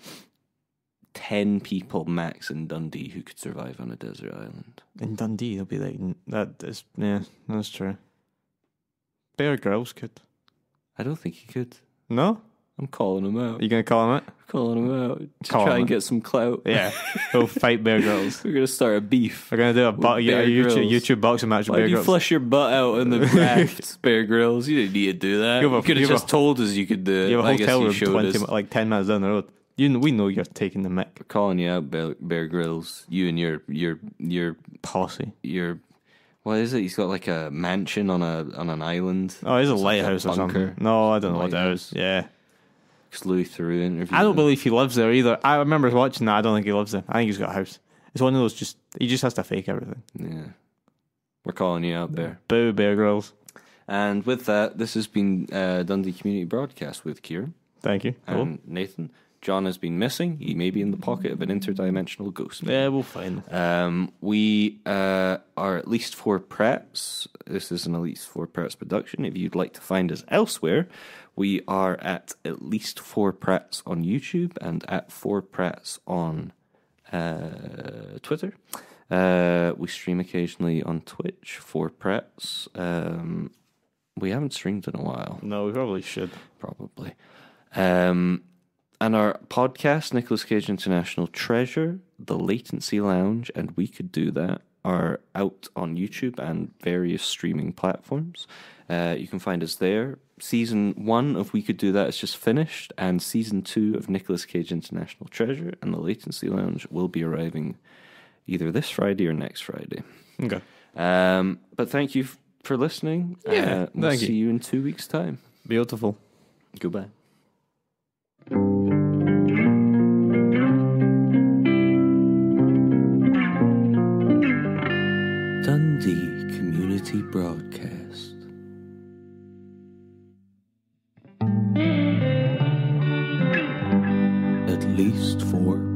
B: 10 people max in Dundee who could survive on a desert island.
A: In Dundee, they'll be like that. Is that's true. Bear Grylls could.
B: I don't think he could.
A: No,
B: I'm calling him out.
A: are you gonna call him it?
B: Calling him out to
A: Call
B: try
A: him
B: and
A: out.
B: get some clout.
A: Yeah, we'll fight Bear Grylls.
B: We're gonna start a beef.
A: We're gonna do a
B: Bear Grylls.
A: YouTube boxing match with
B: Why
A: Bear
B: did you
A: Grylls.
B: flush your butt out in the raft, Bear Grylls? You didn't need to do that.
A: You have
B: You
A: a-
B: could
A: you
B: have
A: have
B: just told us you could do it.
A: You have a
B: I guess
A: hotel
B: you
A: room
B: showed us.
A: like 10 miles down the road. We know you're taking the mick.
B: We're calling you out, Bear Grylls. You and your
A: Posse.
B: what is it? He's got like a mansion on an island.
A: Oh, it's a
B: It's like a
A: lighthouse or
B: bunker.
A: something. No, I don't know what that
B: Lighthouse.
A: is. Yeah.
B: Louis Theroux interview.
A: I don't believe he lives there either. I remember watching that. I don't think he lives there. I think he's got a house. It's one of those he just has to fake everything.
B: Yeah, we're calling you out, Bear.
A: Boo, Bear Grylls.
B: And with that, this has been Dundee Community Broadcast with Kieran
A: Thank you. Hello.
B: and Nathan. John has been missing. He may be in the pocket of an interdimensional ghost.
A: Yeah, we'll find him.
B: We are at least 4 Preps. This is an at least 4 Preps production. If you'd like to find us elsewhere, we are at least 4 Preps on YouTube and at 4 Preps on Twitter. We stream occasionally on Twitch, 4 Preps. We haven't streamed in a while.
A: No, we probably should.
B: Probably. And our podcast, Nicolas Cage International Treasure, The Latency Lounge, and We Could Do That, are out on YouTube and various streaming platforms. You can find us there. Season 1 of We Could Do That is just finished, and Season 2 of Nicolas Cage International Treasure and The Latency Lounge will be arriving either this Friday or next Friday.
A: Okay.
B: But thank you for listening.
A: Yeah,
B: we'll
A: thank
B: see
A: you.
B: you in 2 weeks' time.
A: Beautiful.
B: Goodbye. Dundee Community Broadcast. At least 4